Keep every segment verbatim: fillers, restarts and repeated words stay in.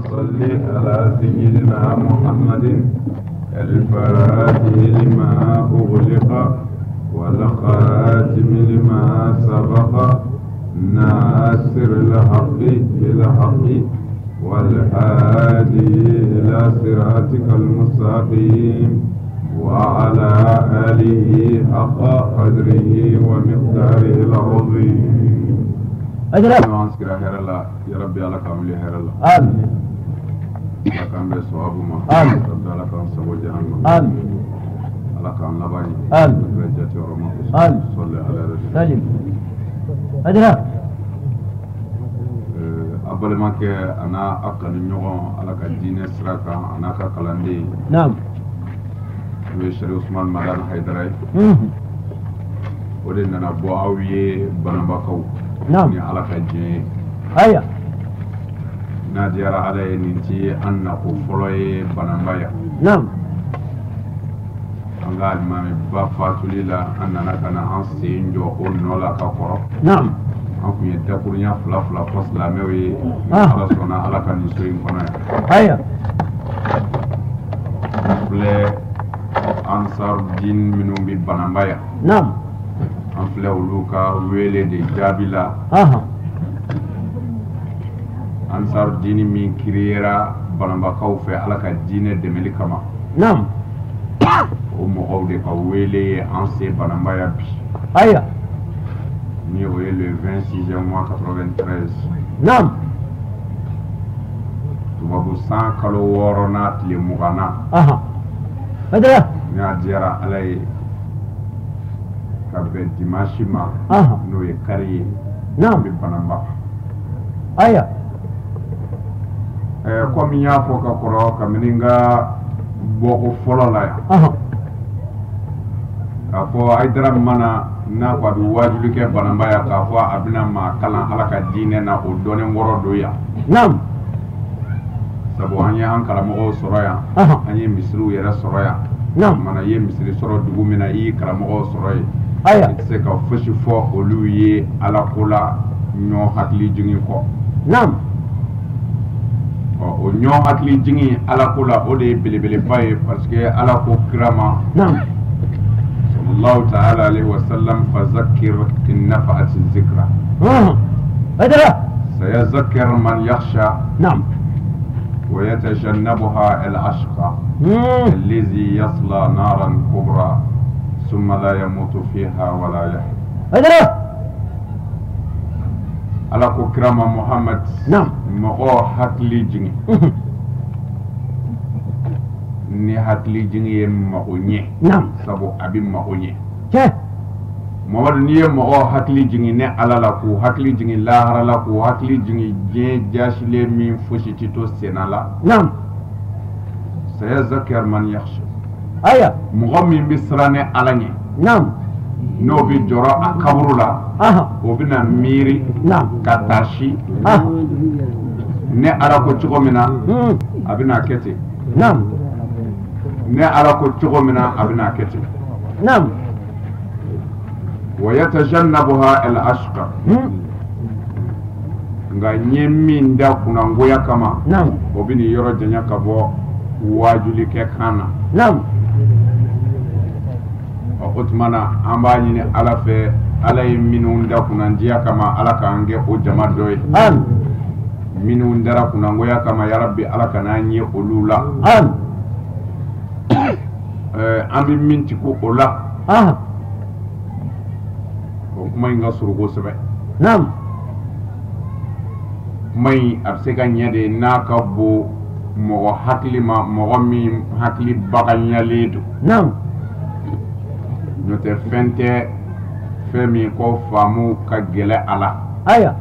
صل على سيدنا محمد الفاتح لما أغلق والخاتم لما سبق ناصر الحق بالحق والهادي إلى صراطك المستقيم وعلى آله حق قدره ومقداره العظيم. أجل أنسكر خير الله يا ربي على كامل خير الله. آمين. على كامل صواب ما. آمين. ربي على كامل سبوج عنه. آمين. على كامل نباني. آمين. رجعت يا رب. آمين. صلى على رسول. سلم. أجل أبدا ما ك أنا أكل نيوم على كدين سرقة أنا ككلندي. نعم. وشري عثمان مدان حيدراي. مم. ودنا نبوا أويه بنبكوا. نعم. ni ala ka jɛ هيا n'a diyara ala ye nin ti an nako fɔlɔ ye bananbaya نعم. an ka alimami ba fatuli la an nana ka na an sen jɔ o nɔ la ka kɔrɔ نعم. an kun ye dakurunya fila fila fɔ silamɛw ye Ah. ala sɔnna ala ka nin so in kɔnɔ yan هيا an filɛ ansar din minnu bi bananbaya نعم. an filɛ olu ka wele de jaabi la أها ansar dini min kiriyera bananbakaw fɛ ala ka diinɛ dɛmɛli kama نعم. o mɔgɔw de ka wele ye an se bananbaya bi هيا ni o ye le vingt-sixième mois quatre-vingt-treize نعم. tubabu san kalo wɔɔrɔnan tile muganna أها أجل ni a diyara ala ye ka bɛn dimanche ma أها n'o ye kari ye نعم. bi bananba هيا ɛɛ komi n y'a fɔ ka kɔrɔ kabini n ka bɔko fɔlɔ la yan أها k'a fɔ ayidara mana n'a ko a bɛ wajuli kɛ bananbaya k'a fɔ a bɛna maa kalan ala ka diinɛ na o dɔnnen wɔrɔ don yan نعم. sabu an ye an karamɔgɔw sɔrɔ yan أها an ye misiriw yɛrɛ sɔrɔ yan نعم. mana i ye misiri sɔrɔ dugu min na i ye karamɔgɔw sɔrɔ yen i هيا tɛ se ka fosi fɔ olu ye ala ko la ɲɔ hakili jigin kɔ نعم. ɔ o ɲɔ hakili jigin ala ko la o de ye belebeleba ye parce que ala ko kira ma نعم. sallallahu ta'ala alaihi wa sallam fa zakir in nafa'ati zikra أها أجل sayazakkar man yakhsha نعم. wa yatajannabuha al-ashqa مم. الذي يصلى نارا كبرى ثم لا يموت فيها ولا يحيا أجل ala ko kirama muhammad نعم. mɔgɔ hakili jigin مم. ni hakili jigin ye mago ɲɛ نعم. sabu a bɛ mago ɲɛ كيف mamadu n'i ye mɔgɔ hakili jigin ne ala la k'u hakili jigin lahara la k'u hakili jigin diɲɛ jasilen min fosi tɛ to senna la نعم. sayazakkar man yakhsha هيا mɔgɔ min bɛ siran ni ala ɲɛ نعم. n'o bɛ jɔrɔ a kaburu la أها o bɛna miiri نعم. ka taasi أها ne ala ko cogo min na مم. a bɛna kɛ ten نعم. ne ala ko cogo min na a bɛna kɛ ten نعم. wa yatajannabuha al-ashqa مم. nka n ye min da kunnangoya kama نعم. o bɛ nin yɔrɔ janya ka bɔ wajuli kɛ kan na نعم. ɔ o tuma na an b'a ɲini ala fɛ ala ye minnu da kunnandiya kama ala k'an kɛ o jama dɔ ye آمين. minnu dara kunnangoya kama yarabi ala kan'an ye olu la آمين. ɛɛ an bɛ min tigo o la أها o kuma in ka surun kosɛbɛ نعم. kuma in a bɛ se ka ɲɛ de n'a ka bon mɔgɔ hakili ma mɔgɔ min hakili baganyalen don نعم. n'o tɛ fɛn tɛ fɛn min ko faamu ka gɛlɛ a la هيا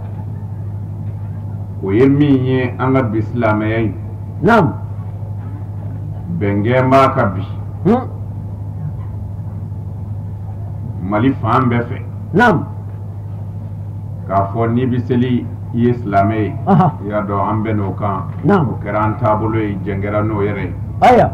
o ye min ye an ka bi silamɛya in نعم. bɛnkɛ b'a ka bi مم. mali fan bɛɛ fɛ نعم. k'a fɔ n'i bɛ seli i ye silamɛ ye أها i y'a dɔn an bɛ n'o kan نعم. o kɛra an taabolo ye jɛnkɛra n'o yɛrɛ ye هيا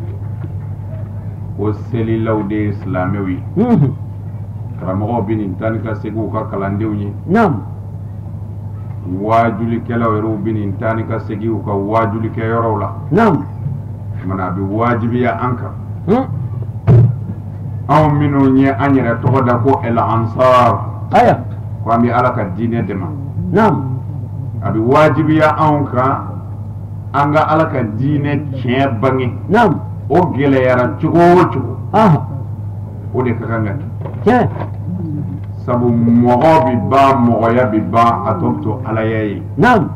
ko selilaw de ye silamɛw ye مم. karamɔgɔw bɛ nin taa ni ka seginw ka kalandenw ye نعم. wajuli kelaw yero binin tani ka segi ka wajuli ke yoro la نعم mana bi wajibi ya anka هم aw minu nye anyere to da ko el ansar أيا ko ami ala ka dine dema نعم abi wajibi ya anka anga ala ka dine ke bangi نعم o gele yara chugo chugo آه o de kakanga كيف sabu mogo bi ba mogo ya bi ba atopto ala yayi نعم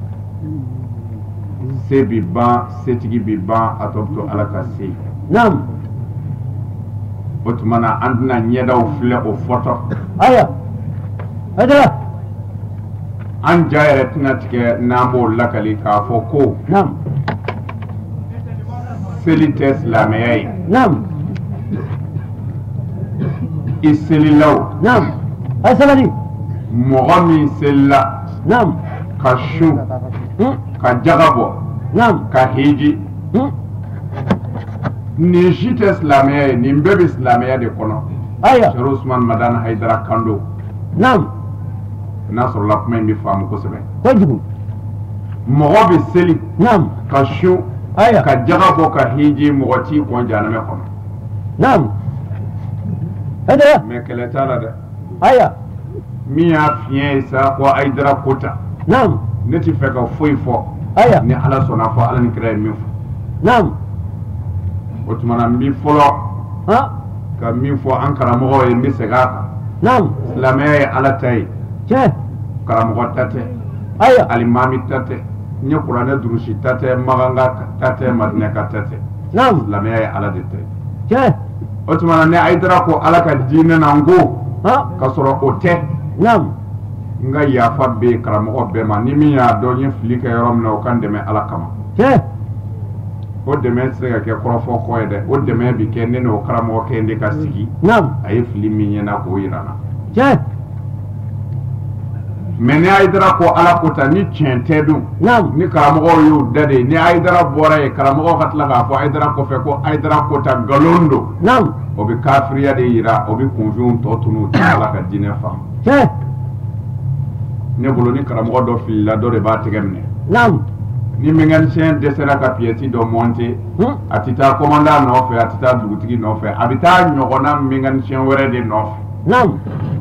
se bi ba setigi bi ba atopto ala ka se نعم otumana andina nyedaw fle o foto أيا هذا an jayere tina tige namo lakali ka fo ko نعم seli te silameyayi نعم i selilaw نعم أي سبدي mogo min selila نعم ka su هم ka jaga bɔ نعم ka hiji هم nin si tɛ silamɛya ye nin bɛɛ bɛ silamɛya de kɔnɔ أيا Sheikh Usman Madana Haidara Kando نعم n'a sɔrɔla kuma in bɛ faamu kosɛbɛ واجب mɔgɔ bɛ seli نعم ka su أيا ka jaga bɔ ka hiji mɔgɔ t'i kɔn jahanamɛ kɔnɔ نعم هذا mɛ kɛlɛ t'a la dɛ أيا min y'a fiɲɛ ye sa ko Haidara Kota نعم ne ti fɛ ka foyi fɔ أيا ni Ala sɔnna fɔ Ala ni kira ye min fɔ نعم o tumana n bi fɔlɔ ها ka min fɔ an karamɔgɔw ye n bɛ segin a kan نعم silamɛya ye Ala ta ye كيف karamɔgɔ ta tɛ أيا alimami ta tɛ n ye kuranɛ durusi ta tɛ maganga ta tɛ madinɛ ka ta tɛ نعم silamɛya ye Ala de ta ye كيف o tumana ne Haidara ko Ala ka diinɛ na n ko ها ka sɔrɔ o tɛ نعم n ka yafa bɛ karamɔgɔ bɛɛ ma ni min y'a dɔn n ye fili kɛ yɔrɔ min na o ka n dɛmɛ Ala kama كيف o dɛmɛ tɛ se ka kɛ kɔrɔfɔ kɔ ye dɛ o dɛmɛ bi kɛ ne n'o karamɔgɔ kɛ de ka sigi نعم a ye fili min ye na k'o yira n na كيف mɛ ni Haidara ko Ala ko ta ni tiɲɛ tɛ dun نعم ni karamɔgɔw y'o da de ni Haidara bɔra ye karamɔgɔ ka tila k'a fɔ Haidara kɔfɛ ko Haidara ko ta nkalon don نعم o bɛ kafiriya de yira o bɛ kunfin tɔ tunu tɛ Ala ka diinɛ faamu كيف ne bolo ni karamɔgɔ dɔ filila dɔ de b'a tɛgɛ minɛ نعم ni mécanicien dɛsɛra ka pièce dɔ monter هم a tɛ taa commandant nɔfɛ a tɛ taa dugutigi nɔfɛ a bɛ taa ɲɔgɔnna mécanicien wɛrɛ de nɔfɛ نعم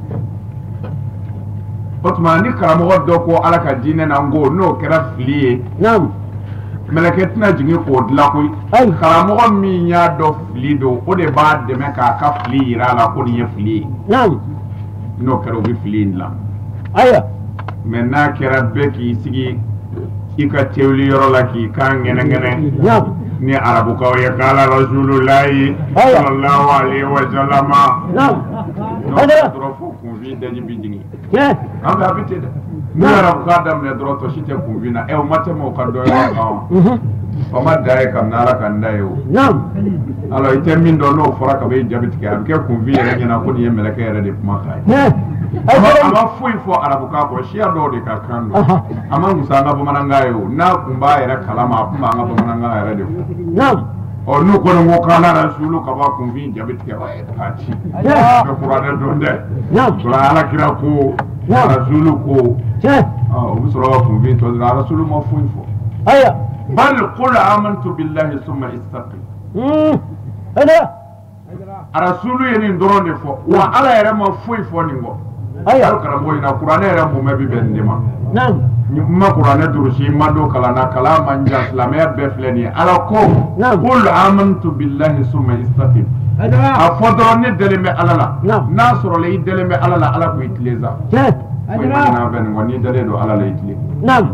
o tuma ni karamɔgɔ dɔ ko Ala ka diinɛ na n ko n'o kɛra fili ye نعم mɛlɛkɛ tɛna jigin k'o dilan koyi أي karamɔgɔ min y'a dɔn fili don o de b'a dɛmɛ k'a ka fili yira a la ko nin ye fili ye نعم n'o kɛra o bɛ fili in dilan أيا mɛ n'a kɛra bɛɛ k'i sigi i ka tewuli yɔrɔ la k'i kan ŋɛnɛŋɛnɛ نعم ni arabukaw ye kala rasulullahi Aya. sallallahu alaihi wa sallama نعم n'o هذا kɛra dɔrɔn fo kunfin daji bi jigin كيف an bɛ a bɛ ten dɛ n'u ye arabuka daminɛ dɔrɔn tɔ si tɛ kunfin na ɛ o ma tɛmɛ o ka dɔ yɔrɔ kan wa مهم. o ma da ye kabini Ala ka n da ye o نعم alors i tɛ min dɔn n'o fɔra ka bɛ i jaabi tigɛ a bɛ kɛ kunfin yɛrɛ ɲɛna ko nin ye mɛlɛkɛ yɛrɛ de kuma kan ye كيف a ma- a أي ma foyi fɔ arabukan kɔ siya dɔw de ka kan don Aha. a ma wusa an ka bamanankan ye o n'a kun b'a yɛrɛ kalama a kun b'an ka bamanankan yɛrɛ de fɔ نعم ɔ n'u kɔni ko k'ala rasulu ka bɔ kunfin jaabi tigɛ wa k'a ci كيف bɛ kuranɛ dɔn dɛ نعم sɔrɔ alakira ko Naam. rasulu ko كيف ɔ u bɛ sɔrɔ ka kunfin tɔ dɔrɔn rasulu ma foyi fɔ أيا bal qul amantu billahi summa istaqim مم. هذا rasulu ye nin dɔrɔn de fɔ wa ala yɛrɛ ma foyi fɔ nin kɔ أيا hali karamɔgɔ in na kuranɛ yɛrɛ mumɛ bi bɛn nin de ma نعم n ma kuranɛ durusi n ma don kalan na kalan man jan silamɛya bɛɛ filɛ nin ye ala ko Naam. qul amantu billahi summa istaqim هذا a fɔ dɔrɔn ne dalen bɛ ala la Naam. n'a sɔrɔ la i dalen bɛ ala la ala k'o i tile sa كيف ko i ma ɲin'a fɛ nin kɔ n'i dalen don ala la i tile نعم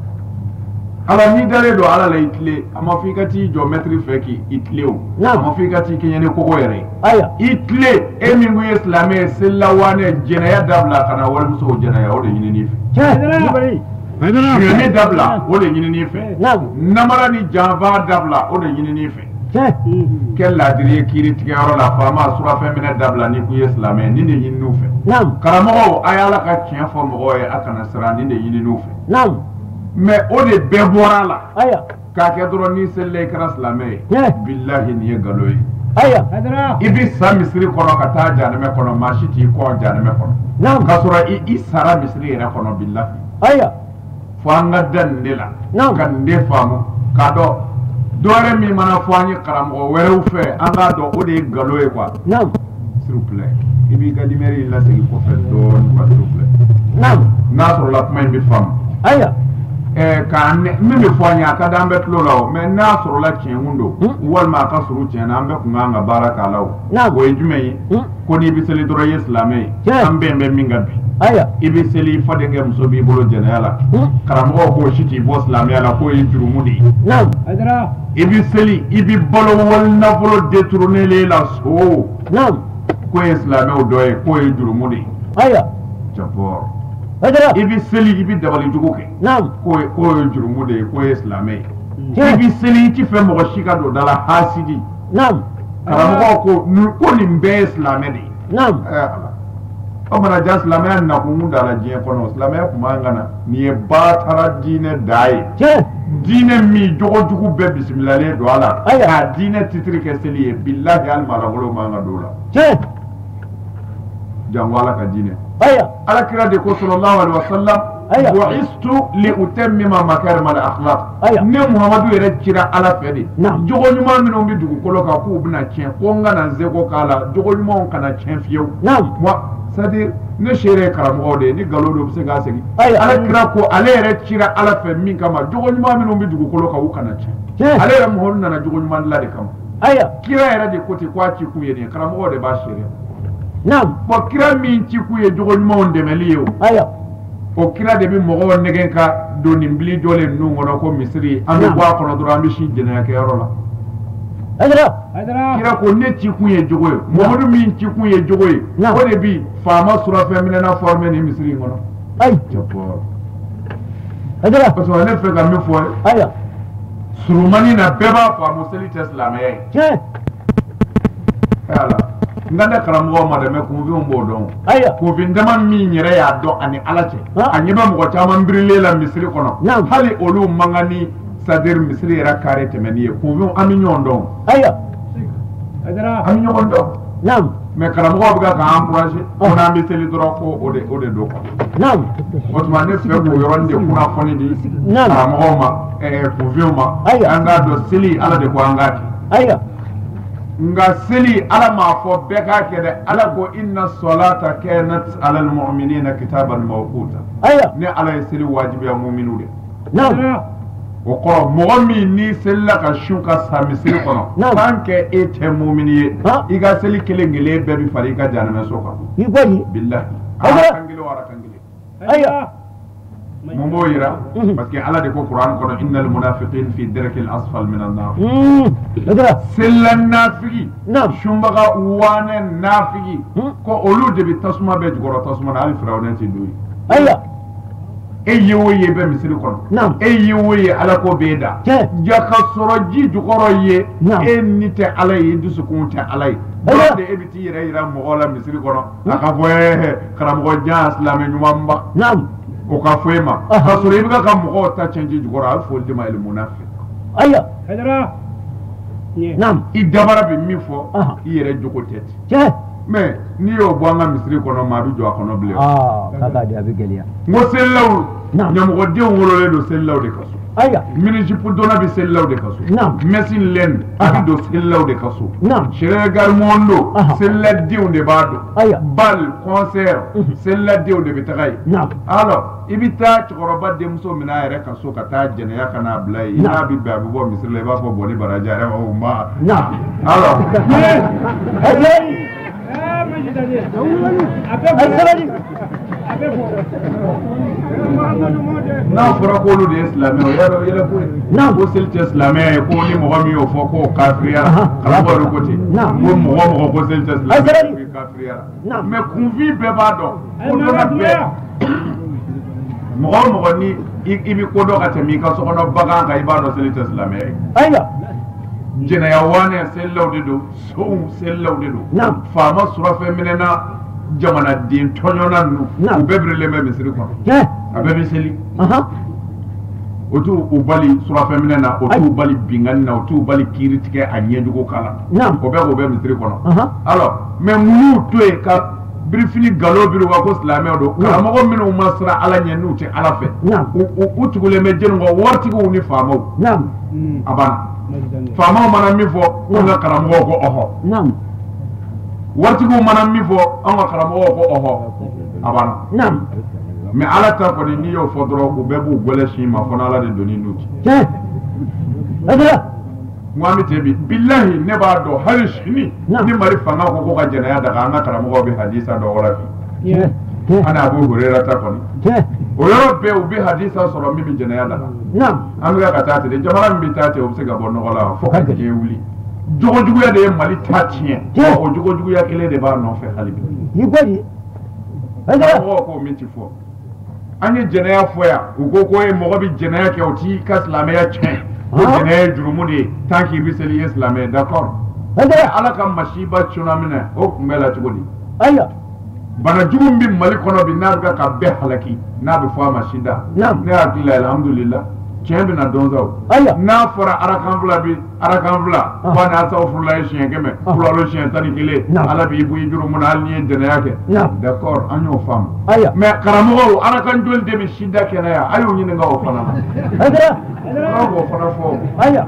ala n'i dalen don ala la i tile a ma fɔ i ka t'i jɔ mɛtiri fɛ k'i i tile o Naam. a ma fɔ i ka t'i kɛɲɛ ni kogo yɛrɛ ye أيا i tile e min ko i ye silamɛ ye selilawanɛ jɛnɛya dabila ka na walimusow jɛnɛya o de ɲinini fɛ كيف suyɛni dabila o de ɲinini fɛ نعم namara ni janfa dabila o de ɲinini fɛ كيف kɛ ladiri ye kiiri tigɛyɔrɔ la faama surafɛn minɛ dabila ni kun ye silamɛ ye nin de ɲininiw fɛ نعم karamɔgɔw a y'ala ka tiɲɛ fɔ mɔgɔw ye a kana siran nin de ɲininiw fɛ نعم mɛ o de bɛɛ bɔra a la أيا k'a kɛ dɔrɔn n'i selila i kɛra silamɛ ye Tiɲɛ. bilahi nin ye nkalon ye أيا i bi sa misiri kɔnɔ ka taa janɛmɛ kɔnɔ maa si t'i kɔ janɛmɛ kɔnɔ نعم k'a sɔrɔ i i sara misiri yɛrɛ kɔnɔ bilahi أيا fanga dan de la Naam. kan de famu ka do dore mi mana fani karamo werew fe anga do o de galo e quoi Naam. s'il vous plaît ibi ga dimeri la segi ko fe do quoi s'il vous plaît Naam. nasro la kuma bi fam Aya. eh ka ne mi mi fani aka dan bet lo law mais nasro la cien hundo wal ma ka suru cien ambe ku nganga baraka law Naam. ko ejumei ko ni bi sele doro islamé ambe be minga bi Aya. ibi seli fade ngam so bi bolo jenala karamo ko shiti bo islamé ala ko e jurumudi Naam. Adra. ibi seli ibi bolo wal na bolo détourner les la so Naam. ko islamé o doye ko e jurumudi Aya. jabor Adra. ibi seli ibi dabali jugo ke Naam. ko ko e jurumudi ko islamé Yeah. ibi seli ti fe mo shika do dala hasidi Naam. karamo ko ko ni mbe islamé di Naam. o mana jas lamaya na kungu dala jiye kono lamaya kumangana ni e batara dine dai Che. dine mi jogo jugu be bismillah le do ala Aya. ka dine titri ke seli billahi al malagolo manga dola Che. jangwala ka dine Aya. ala kira de ko sallallahu alaihi wasallam Aya. bu'istu li utammima makarim al akhlaq Aya. ne muhammadu yere kira ala fedi Naam. jogo nyuma mino bi dugu kolo ka ku bina chen ko ngana zego kala jogo nyuma on kana chen fiyo Naam. moi c'est-à-dire ne shere karamo de ni galo do se ga segi Aya. ala kira ko ale yere kira ala fe min kama jogo nyuma mino bi dugu kolo ka u kana chen Che. ale yere mo honna na jogo nyuma la de kama Aya. kira yere de koti kwa ci ku yene karamo de ba shere Naam. bo kira min ci ku ye jogo nyuma on de meliyo Aya. o kira de bi mogo negen ka do nimbili jole nu ngono ko misri ambe Naam. bwa kono dro ambi shi jena ke yoro la Adra. Adra. kira ko ne ci ku ye jogo ye modu min ci ku ye jogo ye Naam. o de bi fama sura femina na forme ni misri ngono Ay. japo Adra. parce que ne fe ka mi fo Aya. surumani na beba fa museli teslamé Che. ala nganda karamgo ma de me ku vi mbo don Aya. ko vi ndama mi nyere ya do ani alache Ah. anyeba mo ko chama mbirle la misri kono Naam. hali olu mangani sadir misri era kare temeni ko vi ami nyondo Aya. Adra. ami nyondo Naam. me karamgo biga ka encourager on a miseli dro ko ode ode do ko Naam. otuma ne fe ko yoronde kuna foni di Naam. karamgo ma e ko vi ma Aya. anga do sili ala de ko angati Aya. nga seli ala ma fo beka kede ala ko inna salata kanat ala almu'minina kitaban mawquta Aya. ne ala ye seli wajibi ya mu'minu de Naam. Adra. o ko mo mi ni sella ka shuka sa misiri kono Naam. tanke e te mu'mini ye Ha? iga seli kelengele be bi fari ka janama soka Yibali. billahi Aya. ala kangile wara kangile Aya. mo yira Mhm. parce que ala de ko qur'an kono innal munafiqin fi darki al asfal min an-nar Hmm. Adra. sella nafigi Naam. shumbaga wane nafigi Hmm. ko olu de bi tasuma be jugoro tasuma na ali firawna ti doyi Aya. e yewo ye be misiri kono Naam. e yewo ye ala ko beda Che. ja ka soro ji jugoro ye Naam. e nite ala ye dusu kun te ala ye Aya. de e biti yira yira mo la misiri kono aka fo e karamgo jas la me nyumamba Naam. o ka fo e ma Aha. ka soro ibi ka mo ta change jugoro al fo de ma il munafiq Aya. Adra. Nye. Naam. i dabara bi mi fo Aha. i yere jogo tete Che. mais ni yo bwanga misiri kono ma du jo kono ble Ah, kaka dia bigelia. ngo sellaw Naam. nyamugo de wolole do sellaw de kaso Aya. miniji pu dona bi sellaw de kaso Naam. mesin len Aha. abi do sellaw de kaso Naam. shere gar mondo Aha. sella diw de bado Aya. bal concert sella diw de bitagay Naam. alors ibita choroba de muso mina yere kaso kata jene ya kana blay Naam. ina bi ba bo misir le ba fo boni baraja re o ma Naam. alors Adra. Ah, majidani. Asalaji. na fura ko lu de islamé o yaro yela ko Naam. ko sel te islamé ko ni mo mi o fo ko kafriya Aha. kala bo ko ti Naam. ko mo mo ko sel te islamé Asalaji. ko kafriya Naam. mais convi be ba do Ay, ko do na be Maradona. mo mo ni ibi ko do ka te mi ka so kono baga ka ibado sel te islamé Aya. jena ya wane sel lawde do so sel lawde do Naam. fama sura fe minena jamana din tonyona nu Naam. u bebre le me misri ko Che. abebe seli Aha. otu ubali sura feminina otu Ay. ubali binganina otu ubali kiritike a ɲɛjugu kala Naam. o bɛ o bɛ misiri kɔnɔ Aha. alors mais munu to yen ka birifini galo biru wa ko silamɛ do karamɔgɔ minnu ma sira ala ɲɛ n'u tɛ ala fɛ u tugulen bɛ jɛnni kɔ waritigiw ni faamaw a banna faamaw mana min fɔ an ka karamɔgɔw ko ɔhɔ waritigiw mana min fɔ an ka karamɔgɔw ko ɔhɔ a banna mɛ ala ta kɔni n'i y'o fɔ dɔrɔn u bɛɛ b'u gɔlɛ sin ma fɔ n'ala de donni n'u cɛ n ko an bɛ ten bi bilahi ne b'a dɔn hali sini ni mali fanga ko ko ka jɛnɛya daga an ka karamɔgɔw bɛ hadisa dɔ wɛrɛ fɛ ani Abu Hurairata ta kɔni o yɔrɔ bɛɛ u bɛ hadisa sɔrɔ min bɛ jɛnɛya daga an bɛ ka taa ten jamana min bɛ taa ten o bɛ se ka bɔ nɔgɔ la fo ka diɲɛ wuli jogojuguya de ye mali ta tiɲɛ o jogojuguya kelen de b'a nɔfɛ hali bi karamɔgɔw k'o min ti fɔ an ye jɛnɛya fɔ yan u ko ko ye mɔgɔ bɛ jɛnɛya kɛ o t'i ka silamɛya tiɲɛ o jɛnɛya ye jurumu de ye tant k'i bɛ seli i ye silamɛ ye d'accord ala ka masiba cunna minɛ o kun bɛ la cogo di bana jugu min bɛ mali kɔnɔ bi n'a bɛ ka bɛɛ halaki n'a bɛ fɔ a ma sida ne hakili la alhamdulillah tiɲɛ bɛ na dɔn sa n'a fɔra arakan fila bi arakan fila fɔ n'a saw furula ye siɲɛ kɛmɛ fulalo siɲɛ tan ni kelen ala b'i bɔ i jurumu na hali n'i ye jɛnɛya kɛ d'accord an y'o faamu mɛ karamɔgɔw arakan joli de bɛ sida kɛnɛya a y'o ɲininka o fana na k'an k'o fana fɔ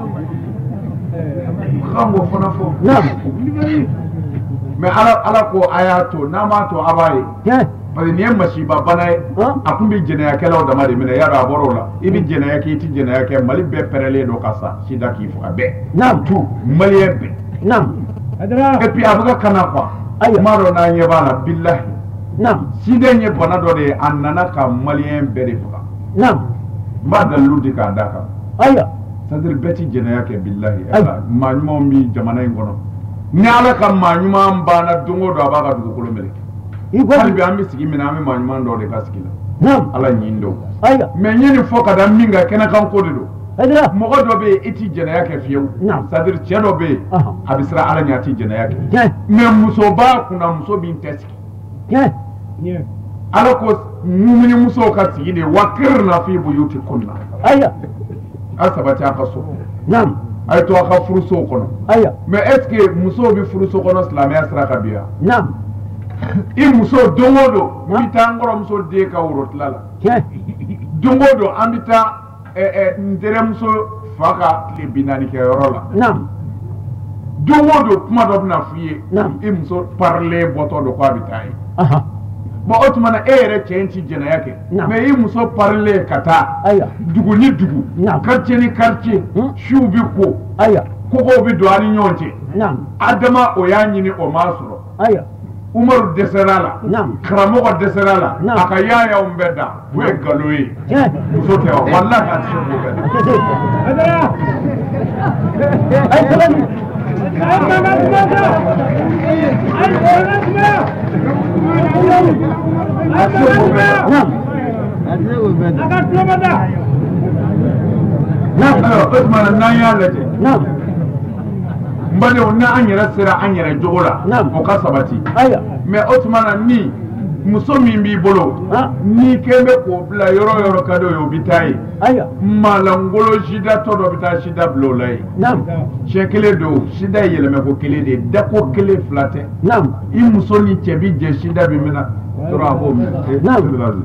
k'an k'o fana fɔ mɛ ala ala ko a y'a to n'a m'a to a b'a ye parce que nin ye masiba bana ye a tun bɛ jɛnɛyakɛlaw dama de minɛ yarɔ a bɔra o la i bɛ jɛnɛya kɛ i tɛ jɛnɛya kɛ mali bɛɛ pɛrɛlen don ka sa sida k'i faga bɛɛ tu maliyɛn bɛɛ et puis a bɛ ka kana quoi n m'a dɔn n'an ɲɛ b'a la bilahi sida in ye bana dɔ de ye a nana ka maliyɛn bɛɛ de faga n b'a dalilu di k'a d'a kan c'est-à-dire bɛɛ tɛ jɛnɛya kɛ bilahi maa ɲumanw bɛ jamana in kɔnɔ ni ala ka maa ɲuman banna don o don a b'a ka dugukolo meleke hali bi an bɛ sigi min na an bɛ maa ɲuman dɔw de ka sigi la ala ɲin dɔw mɛ n ye nin fɔ ka da min kan kɛnɛkan ko de don mɔgɔ dɔ bɛ yen i tɛ jɛnɛya kɛ fiyewu c'est à dire cɛ dɔ bɛ yen a bɛ siran ala ɲɛ a tɛ jɛnɛya kɛ mɛ muso b'a kunna muso min tɛ sigi ala ko mumini musow ka sigi de wakirna fi buyutikunna a sabati a ka so a ye to a ka furusow kɔnɔ mɛ est ce que musow bɛ furuso kɔnɔ silamɛya sira ka bi yan i muso don o don n bɛ taa n kɔrɔmuso den ka worotila la don o don an bɛ taa n terimuso fa ka tile bi naani kɛ yɔrɔ la don o don kuma dɔ bɛna f'i ye i muso parilen bɔtɔ don k'a bɛ taa ye bon o tuma na e yɛrɛ cɛ in tɛ jɛnɛya kɛ mɛ i muso parilen ka taa dugu ni dugu quartier ni quartier siw bɛ ko kogow bɛ don a ni ɲɔgɔn cɛ adama o y'a ɲini o m'a sɔrɔ umaru dɛsɛra la karamɔgɔ dɛsɛra la a ka yaayaw bɛɛ da o ye nkalon ye muso tɛ wa walahi a tɛ se k'o bɛɛ o tuma na n'an y'a lajɛ n badenw n'an yɛrɛ sera an yɛrɛ jogo la o ka sabati mɛ o tuma na ni muso min b'i bolo n'i kɛlen bɛ k'o bila yɔrɔ o yɔrɔ ka d'o ye o bɛ taa ye malangolo sida tɔ dɔ bɛ taa sida bila o la ye siɲɛ kelen don sida ye yɛlɛmɛko kelen de ye dako kelen fila tɛ i muso ni cɛ bi jɛ sida bi min na dɔrɔn a b'o minɛ.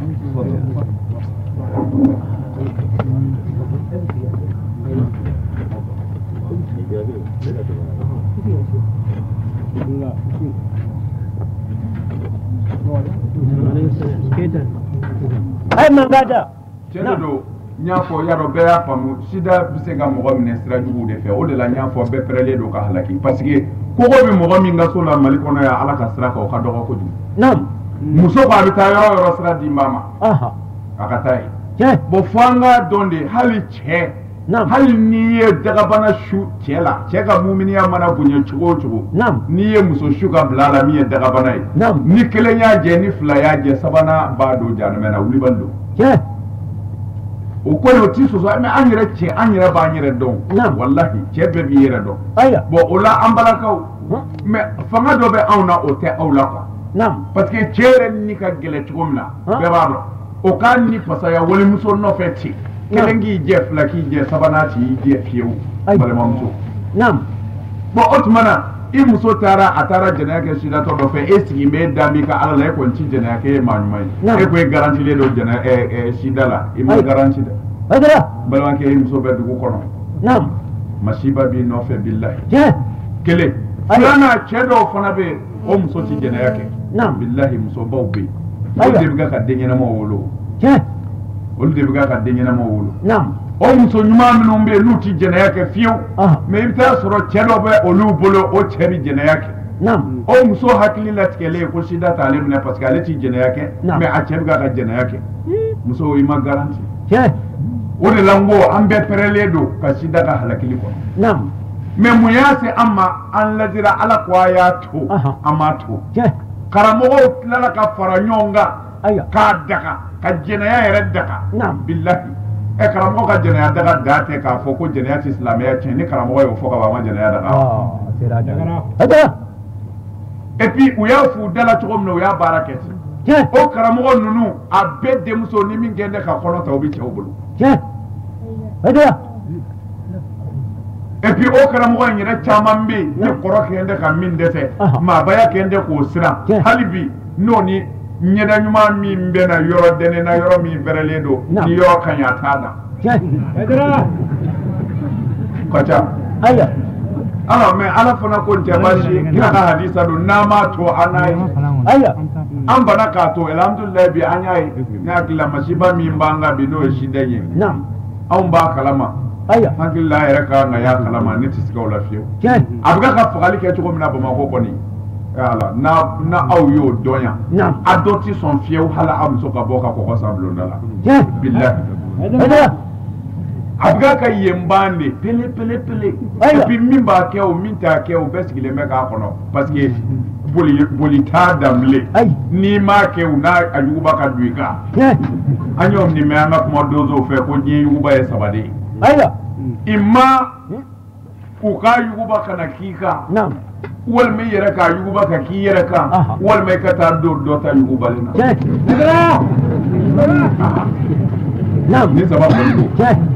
Ay mangada cɛ de don n y'a fɔ yarɔ bɛɛ y'a faamu sida bɛ se ka mɔgɔ minɛ sira juguw de fɛ o de la n y'a fɔ bɛɛ pɛrɛlen don ka halaki parce que kogo bɛ mɔgɔ min ka so la mali kɔnɔ yan ala ka sira kan o ka dɔgɔ kojugu muso ko a bɛ taa yɔrɔ yɔrɔ sira di ba ma a ka taa ye bon fo an k'a dɔn de hali cɛ hali n'i ye dagabana su cɛ la cɛ ka muminiya mana bonya cogo o cogo n'i ye muso su ka bila a la min ye dagabana ye ni kelen y'a jɛ ni fila y'a jɛ sabanan b'a don jahanama na wulibali don o kɔni o ti sɔsɔ mɛ an yɛrɛ cɛ an yɛrɛ b'an yɛrɛ dɔn walahi cɛ bɛɛ b'i yɛrɛ dɔn bon o la an balakaw mɛ fanga dɔ bɛ anw na o tɛ aw la quoi parce que cɛ yɛrɛ ni ka gɛlɛ cogo min na bɛɛ b'a dɔn o k'a ni fasaya walimuso nɔfɛ ten kelen k'i jɛ fila k'i jɛ sabanan t'i jɛ fiyewu balimamuso bon o tuma na i muso taara a taara jɛnɛya kɛ sidatɔ dɔ fɛ e sigi bɛ da min ka ala la e kɔni ti jɛnɛya kɛ e maa ɲuman ye e ko e garantilen don jɛnɛ sida la i ma garanti dɛ balimakɛ e muso bɛ dugu kɔnɔ masiba b'i nɔfɛ bilahi kelen filanan cɛ dɔw fana bɛ yen o muso ti jɛnɛya kɛ bilahi musobaw bɛ yen olu de bɛ ka den ɲɛnamaw wolo olu de bɛ ka den ɲɛnamaw wolo o muso ɲuman minnu bɛ yen n'u ti jɛnɛya kɛ fiyewu mɛ i bɛ taa sɔrɔ cɛ dɔ bɛ olu bolo o cɛ bɛ jɛnɛya kɛ o muso hakili latigɛlen ko sida t'ale minɛ parce que ale ti jɛnɛya kɛ mɛ a cɛ bɛ ka ka jɛnɛya kɛ muso i ma garanti o de la n ko an bɛɛ pɛrɛlen don ka sida ka halakili kɔnɔ mɛ mun y'a se an ma an lajɛra ala ko a y'a to an m'a to karamɔgɔw tilala ka fara ɲɔgɔn kan k'a daga ka jɛnɛya yɛrɛ daga bilahi ɛ karamɔgɔ ka jɛnɛya daga da tɛ k'a fɔ ko jɛnɛya ti silamɛya tiɲɛ ni karamɔgɔ y'o fɔ ka ban a ma jɛnɛya daga et puis u y'a f'u da la cogo min na u y'a baara kɛ ten o karamɔgɔ ninnu a bɛɛ denmuso ni min kɛn tɛ ka kɔnɔ ta o bɛ cɛw bolo et puis o karamɔgɔ in yɛrɛ caman bɛ yen ni kɔrɔ kɛn tɛ ka min dɛsɛ maabaya kɛn tɛ k'o siran hali bi n'o ni ɲɛda ɲuman min bɛ na yɔrɔ dɛnɛ na yɔrɔ min fɛrɛlen don ni yɔrɔ ka ɲi a t'a da ka ca alors mais ala fana ko n tɛ baasi ye kira ka hadisa don n'an m'a to an n'a ye an bana k'a to alhamdulilayi bi an y'a ye ne hakili la masiba min b'an kan bi n'o ye sida ye anw b'a kalama hakili la yɛrɛ ka kan ka y'a kalama ne tɛ se k'o la fiyewu a bɛ ka fagali kɛ cogo min na Bamakɔ kɔni ala na na aw y'o dɔn yan a dɔ ti sɔn fiyewu hali a muso ka bɔ ka kɔgɔ san bulonda la bilahi a bɛ ka yen ban de pele pele pele et puis min b'a kɛ o min t'a kɛ o bɛɛ sigilen bɛ k'a kɔnɔ parce que boli boli t'a danbilen n'i m'a kɛ u n'a a yuguba ka don i kan an y'o nin mɛn an ka kuma donsow fɛ ko diɲɛ yuguba ye saba de ye i ma u ka yuguba ka na k'i kan walima i yɛrɛ k'a yuguba ka k'i yɛrɛ kan walima i ka taa don dɔ ta yugubali na ni saba kɔni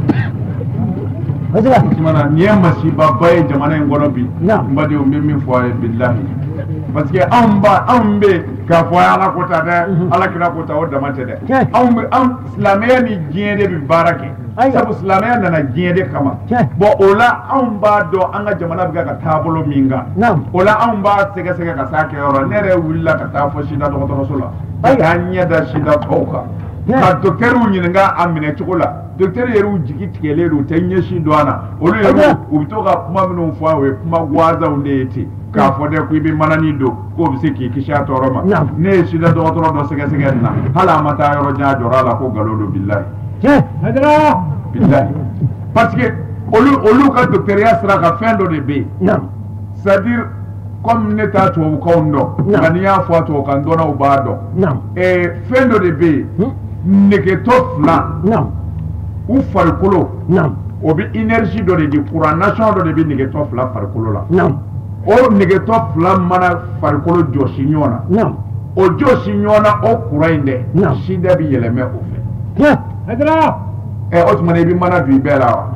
don tumana nin ye masibaba ye jamana in kɔnɔ bi n badenw n bɛ min fɔ a ye bilahi parce que anw ba anw bɛ k'a fɔ a ye ala ko ta dɛ ala kira ko ta o dama tɛ dɛ anw bɛ anw silamɛya ni diɲɛ de bɛ baara kɛ sabu silamɛya nana diɲɛ de kama bon o la anw b'a dɔn an ka jamana bɛ ka taabolo min kan o la anw b'a sɛgɛsɛgɛ ka s'a kɛyɔrɔ ne yɛrɛ wulila ka taa fɔ sida dɔgɔtɔrɔso la ka taa ɲɛ da sida tɔw kan ka docteurw ɲininka a minɛ cogo la docteur yɛrɛ jigi tigɛlen don u tɛ ɲɛsin don a na olu yɛrɛ u bɛ to ka kuma minnu fɔ o ye kuma gansanw de ye ten k'a fɔ dɛ ko i bɛ manani don k'o bɛ se k'i kisi a tɔɔrɔ ma ne ye sida dɔgɔtɔrɔ dɔ sɛgɛsɛgɛ nin na hali a ma taa yɔrɔ jan jɔrɔ a la ko nkalon don bilahi bilahi parce que olu olu ka docteuriya sira kan fɛn dɔ de bɛ yen c'est à dire comme ne t'a tubabukanw dɔn nka n'i y'a fɔ a tubabukan dɔnnaw b'a dɔn fɛn dɔ de bɛ yen negetɔ fila u farikolo o bɛ énergie dɔ de di courant national dɔ de bɛ negetɔ fila farikolo la o negetɔ fila mana farikolo jɔsi ɲɔgɔn na o jɔsi ɲɔgɔn na o courant in dɛ sida bɛ yɛlɛmɛ o fɛ ɛ o tuma na i bɛ mana don i bɛɛ la wa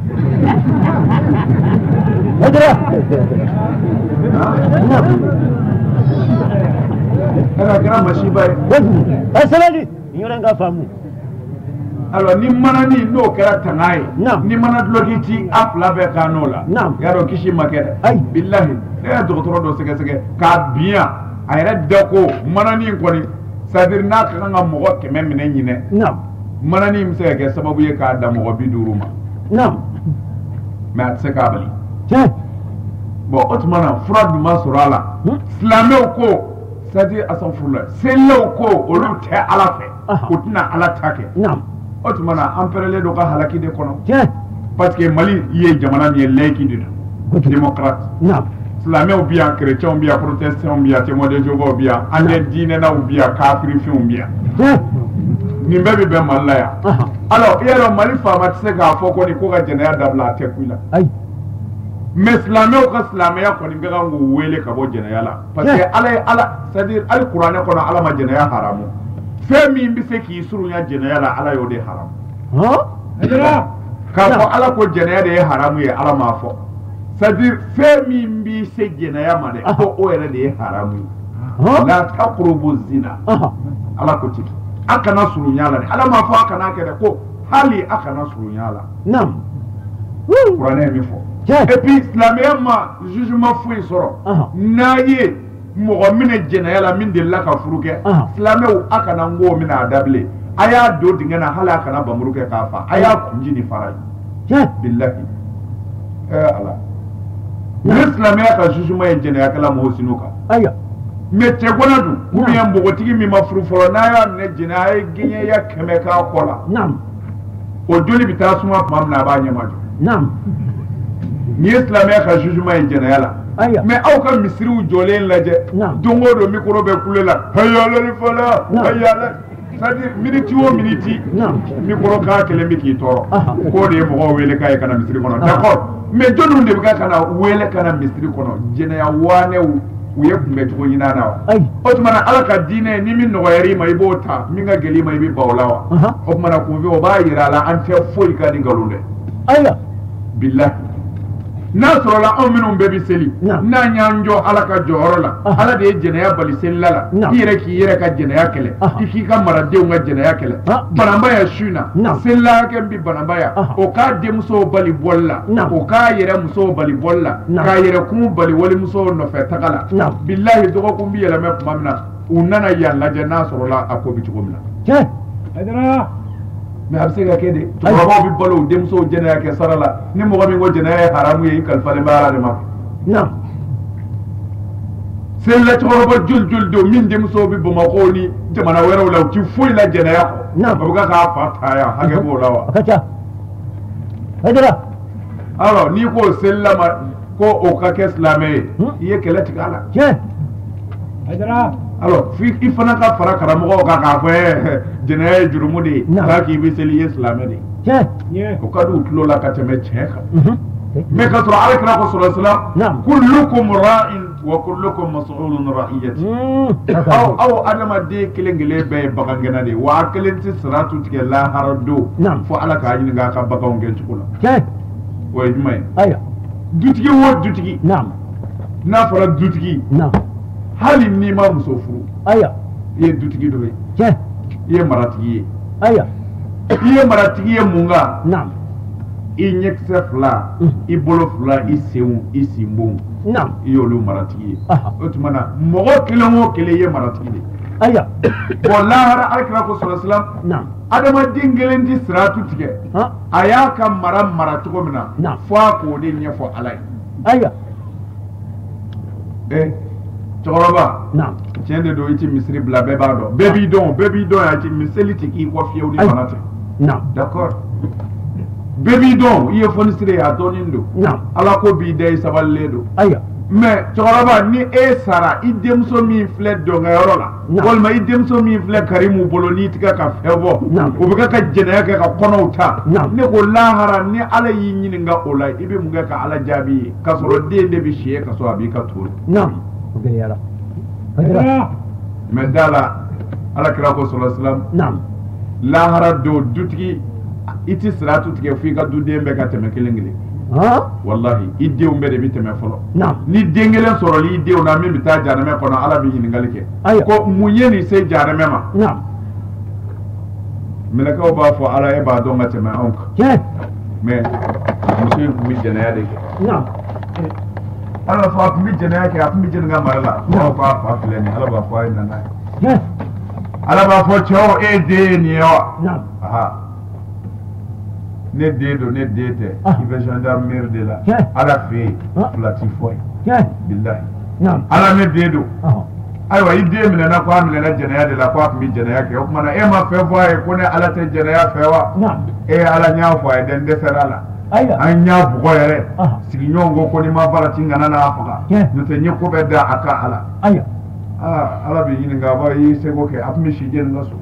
ɛnna kɛra masiba ye alors ni manani n'o kɛra tanga ye ni mana duloki ti a fila bɛɛ kan n'o la y'a dɔn kisi ma kɛ dɛ bilahi ne ye dɔgɔtɔrɔ dɔ sɛgɛsɛgɛ k'a biyan a yɛrɛ da ko manani in kɔni c'est à dire n'a ka kan ka mɔgɔ kɛmɛ minɛ ɲinɛ manani in bɛ se ka kɛ sababu ye k'a da mɔgɔ bi duuru ma mais a tɛ se k'a bali bon o tuma na fura dun ma sɔrɔ a la silamɛw ko c'est à dire asafurula selilaw ko olu tɛ ala fɛ o tɛna ala ta kɛ o tuma na an pɛrɛlen don ka halaki de kɔnɔ parce que mali ye jamana min ye laïque de don démocrate silamɛw bi yan chrétiens bi yan protestants bi yan témoins de Jéhovah bi yan an ye diinɛnaw bi yan kafirifɛnw bi yan nin bɛɛ bɛ bɛn mali la yan alors i y'a dɔn mali faama tɛ se k'a fɔ ko nin ko ka jɛnɛya dabila a tɛ ku i la mais silamɛw ka silamɛya kɔni ka kan k'u wele ka bɔ jɛnɛya la parce que ala ye ala c'est à dire hali kuranɛ kɔnɔ ala ma jɛnɛya haramu fɛn min bɛ se k'i surunya jɛnɛya la ala y'o de haramu k'a fɔ ala ko jɛnɛya de ye haramu ye ala m'a fɔ c'est-à-dire fɛn min b'i se jɛnɛya ma dɛ ko o yɛrɛ de ye haramu ye la taqrubu zina ala ko ten a kana surunya la dɛ ala m'a fɔ a kana kɛ dɛ ko hali a kana surunya la naam kuranɛ ye min fɔ et puis silamɛya ma jugement foyi sɔrɔ n'a ye mɔgɔ minɛ jɛnɛya la min delila ka furu kɛ silamɛw a kana n k'o minɛ a dabile a y'a don dingɛ na hali a kana bamuru kɛ k'a fa a y'a kunji ni fara ye bilahi eh ala ni silamɛya ka jugement ye jɛnɛyakɛla mɔgɔw sin'o kan mais cɛ gɔnna dun ou bien npogotigi min ma furu fɔlɔ n'a y'a minɛ jɛnɛya a ye gɛɲɛya kɛmɛ k'a kɔ la o joli bɛ taa suma tuma min na a b'a ɲɛma jɔ ni ye silamɛya ka jugement ye jɛnɛya la mais aw ka misiriw jɔlen lajɛ don o don micro bɛ kule la hayalali fala hayala c'est-à-dire minute o minute micro k'a kelen bɛ k'i tɔɔrɔ k'o de ye mɔgɔw wele k'a ye ka na misiri kɔnɔ d'accord mais jɔnniw de bɛ ka na wele ka na misiri kɔnɔ jɛnɛya waanɛw u ye kunbɛ cogo ɲini a la wa o tuma na ala ka diinɛ ni min nɔgɔyara i ma i b'o ta min ka gɛlɛn i ma i bɛ ban o la wa o tuma na kunfin o b'a yira a la an tɛ foyi ka ni nkalon dɛ bilahi n'a sɔrɔla anw minnu bɛɛ bɛ seli n'an y'an jɔ ala ka jɔyɔrɔ la ala de ye jɛnɛya bali selila la i yɛrɛ k'i yɛrɛ ka jɛnɛya kɛlɛ i k'i ka maradenw ka jɛnɛya kɛlɛ bananbaya su na selila hakɛ min bɛ bananbaya o k'a denmusow bali bɔli la o k'a yɛrɛ musow bali bɔli la k'a yɛrɛ kun bali walimusow nɔfɛ taga la bilahi dɔgɔkun bɛ yɛlɛmɛ tuma min na u nana yan lajɛ n'a sɔrɔla a ko bɛ cogo min na mais a bɛ se ka kɛ de cɛkɔrɔbaw bɛ balo u denmusow jɛnɛya kɛ sara la ni mɔgɔ min ko jɛnɛya ye haramu ye i kalifalen bɛ ala de ma selila cɛkɔrɔba joli joli don min denmusow bɛ bamakɔ ni jamana wɛrɛw la u ti foyi la jɛnɛya kɔ a bɛ k'a fa ta yan hakɛ b'o la wa alors n'i ko selila ma ko o ka kɛ silamɛ ye i ye kɛlɛ tigɛ a la alors fi i fana ka fara karamɔgɔw kan k'a fɔ jɛnɛya ye jurumu de ye k'a k'i bɛ seli i ye silamɛ de ye o ka di u tulo la ka tɛmɛ tiɲɛ kan mais ka sɔrɔ alakira ko sɔrɔ silam kullukum ra'in wa kullukum mas'ulun ra'iyati aw aw adamaden kelen kelen bɛɛ ye bagangɛnna de ye wa a kelen tɛ siratu tigɛ lahara don fo ala k'a ɲininka a ka baganw gɛncogo la o ye jumɛn ye dutigi o dutigi n'a fɔra dutigi hali n'i ma muso furu i ye dutigi dɔ ye i ye maratigi ye i ye maratigi ye mun kan i ɲɛkisɛ fila i bolo fila i senw i sinbonw i y'olu maratigi ye o tuma na mɔgɔ kelen o kelen i ye maratigi de bon lahara alakira ko sɔrɔ silam adamaden kelen tɛ siratu tigɛ a y'a ka mara mara cogo min na fo a k'o de ɲɛfɔ ala ye cɛkɔrɔba tiɲɛ de don i ti misiri bila bɛɛ b'a dɔn bɛɛ b'i dɔn bɛɛ b'i dɔn yan miseli tɛ k'i kɔ fiyewu ni fana tɛ d'accord bɛɛ b'i dɔn i ye fonisire ye a dɔnnen don ala ko b'i da i sabalilen don mais cɛkɔrɔba ni e sara i denmuso min filɛ dɔnkɛyɔrɔ la walima i denmuso min filɛ karimu bolo n'i tigɛ ka fɛn bɔ o bɛ kɛ ka jɛnɛya kɛ ka kɔnɔw ta ne ko lahara ni ala y'i ɲininka o la i bɛ mun kɛ ka ala jaabi ye k'a sɔrɔ den de bɛ si ye ka sɔrɔ a b'i ka to mais da la alakira ko sɔrɔ silam lahara don dutigi i ti siratu tigɛ fo i ka duden bɛɛ ka tɛmɛ kelen kelen wallahi i denw bɛɛ de bɛ tɛmɛ fɔlɔ ni den kelen sɔrɔli i denw na min bɛ taa jahanɛmɛ kɔnɔ ala bɛ ɲininkali kɛ ko mun ye nin se jahanɛmɛ ma mɛlɛkɛw b'a fɔ ala e b'a dɔn ka tɛmɛ anw kan mais muso in tun bɛ jɛnɛya de kɛ ala fɔ a tun bɛ jɛnɛya kɛ a tun bɛ jɛnɛ ka mara la ala ko a fa filɛ nin ala b'a fɔ a ye nana ye ala b'a fɔ cɛw e den ye nin ye wa ne den don ne den tɛ i bɛ gendarmerie de la ala fɛ yen fila ti fɔ ye bilahi ala ne den don ayiwa i den minɛna ko a minɛna jɛnɛya de la ko a tun bɛ jɛnɛya kɛ o tuma na e ma fɛn fɔ a ye ko ne ala tɛ jɛnɛya fɛ wa e ala n y'a fɔ a ye dɛ n dɛsɛra la an y'a bugɔ yɛrɛ sigiɲɔgɔn ko ko n'i ma baara ci nana n'a faga n'o tɛ n ye ko bɛɛ da a ka ala aa ala bɛ ɲininka a b'a i seko kɛ a tun bɛ si jɛni ka so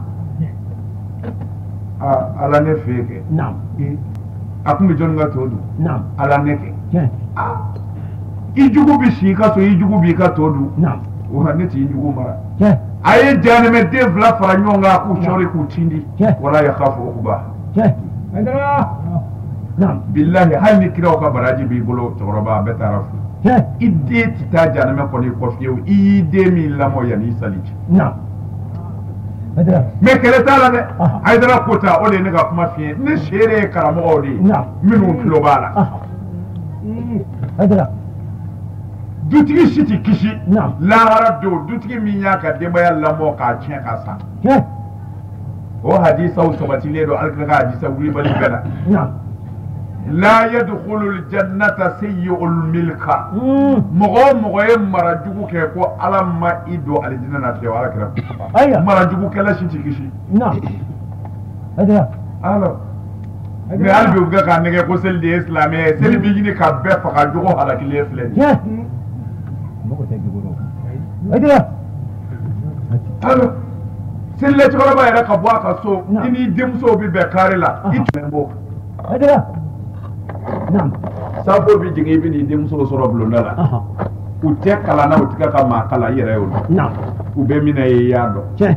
aa ala ne fɛ kɛ a tun bɛ jɔnni ka to dun ala ne kɛ i jugu bɛ si i ka so i jugu b'i ka to dun wa ne t'i jugu mara a ye jahanɛmɛ den fila fara ɲɔgɔn kan k'u sɔɔri k'u tindi wala yakhafu uqbaha نعم billahi hal ni kiraw ka baraji bi bolo toroba betara fu كيف ide ti ta janame ko ni ko fiu i de mi lamo yani saliji نعم هذا me kele tala de Aha. haydara kota o le ne ga kuma fiye ne shere karamo o di نعم minu kilo bala أها هذا dutigi siti kisi نعم lahara do dutigi min ya ka debaya lamo ka tiɲɛ ka sa كيف o hadisaw sabatilen do alkira ka hadisa wulibali bɛɛ la نعم la yadkhulu ljannata sayyi'ul milka مم. mɔgɔ o mɔgɔ ye mara jugu kɛ ko ala ma i don alijinɛ na fiyewu ala kira أيوة mara jugu kɛla si ti kisi نعم هذا alors mais hali bi u bɛ k'a nɛgɛ ko seli de ye silamɛ ye seli bi ɲini ka bɛɛ faga jogo halakilen filɛ nin ye. كيف مو تجيبونه هذا alors seli la cɛkɔrɔba yɛrɛ ka bɔ a ka so Non. i n'i denmusow bi bɛn kari la i tun bɛ bɔ هذا نعم safo bi jigin i bi n'i denmusow sɔrɔ bulonda la أها u tɛ kalan na u tɛ ka maa kalan i yɛrɛ y'o dɔn نعم u bɛ minɛ ye i y'a dɔn كيف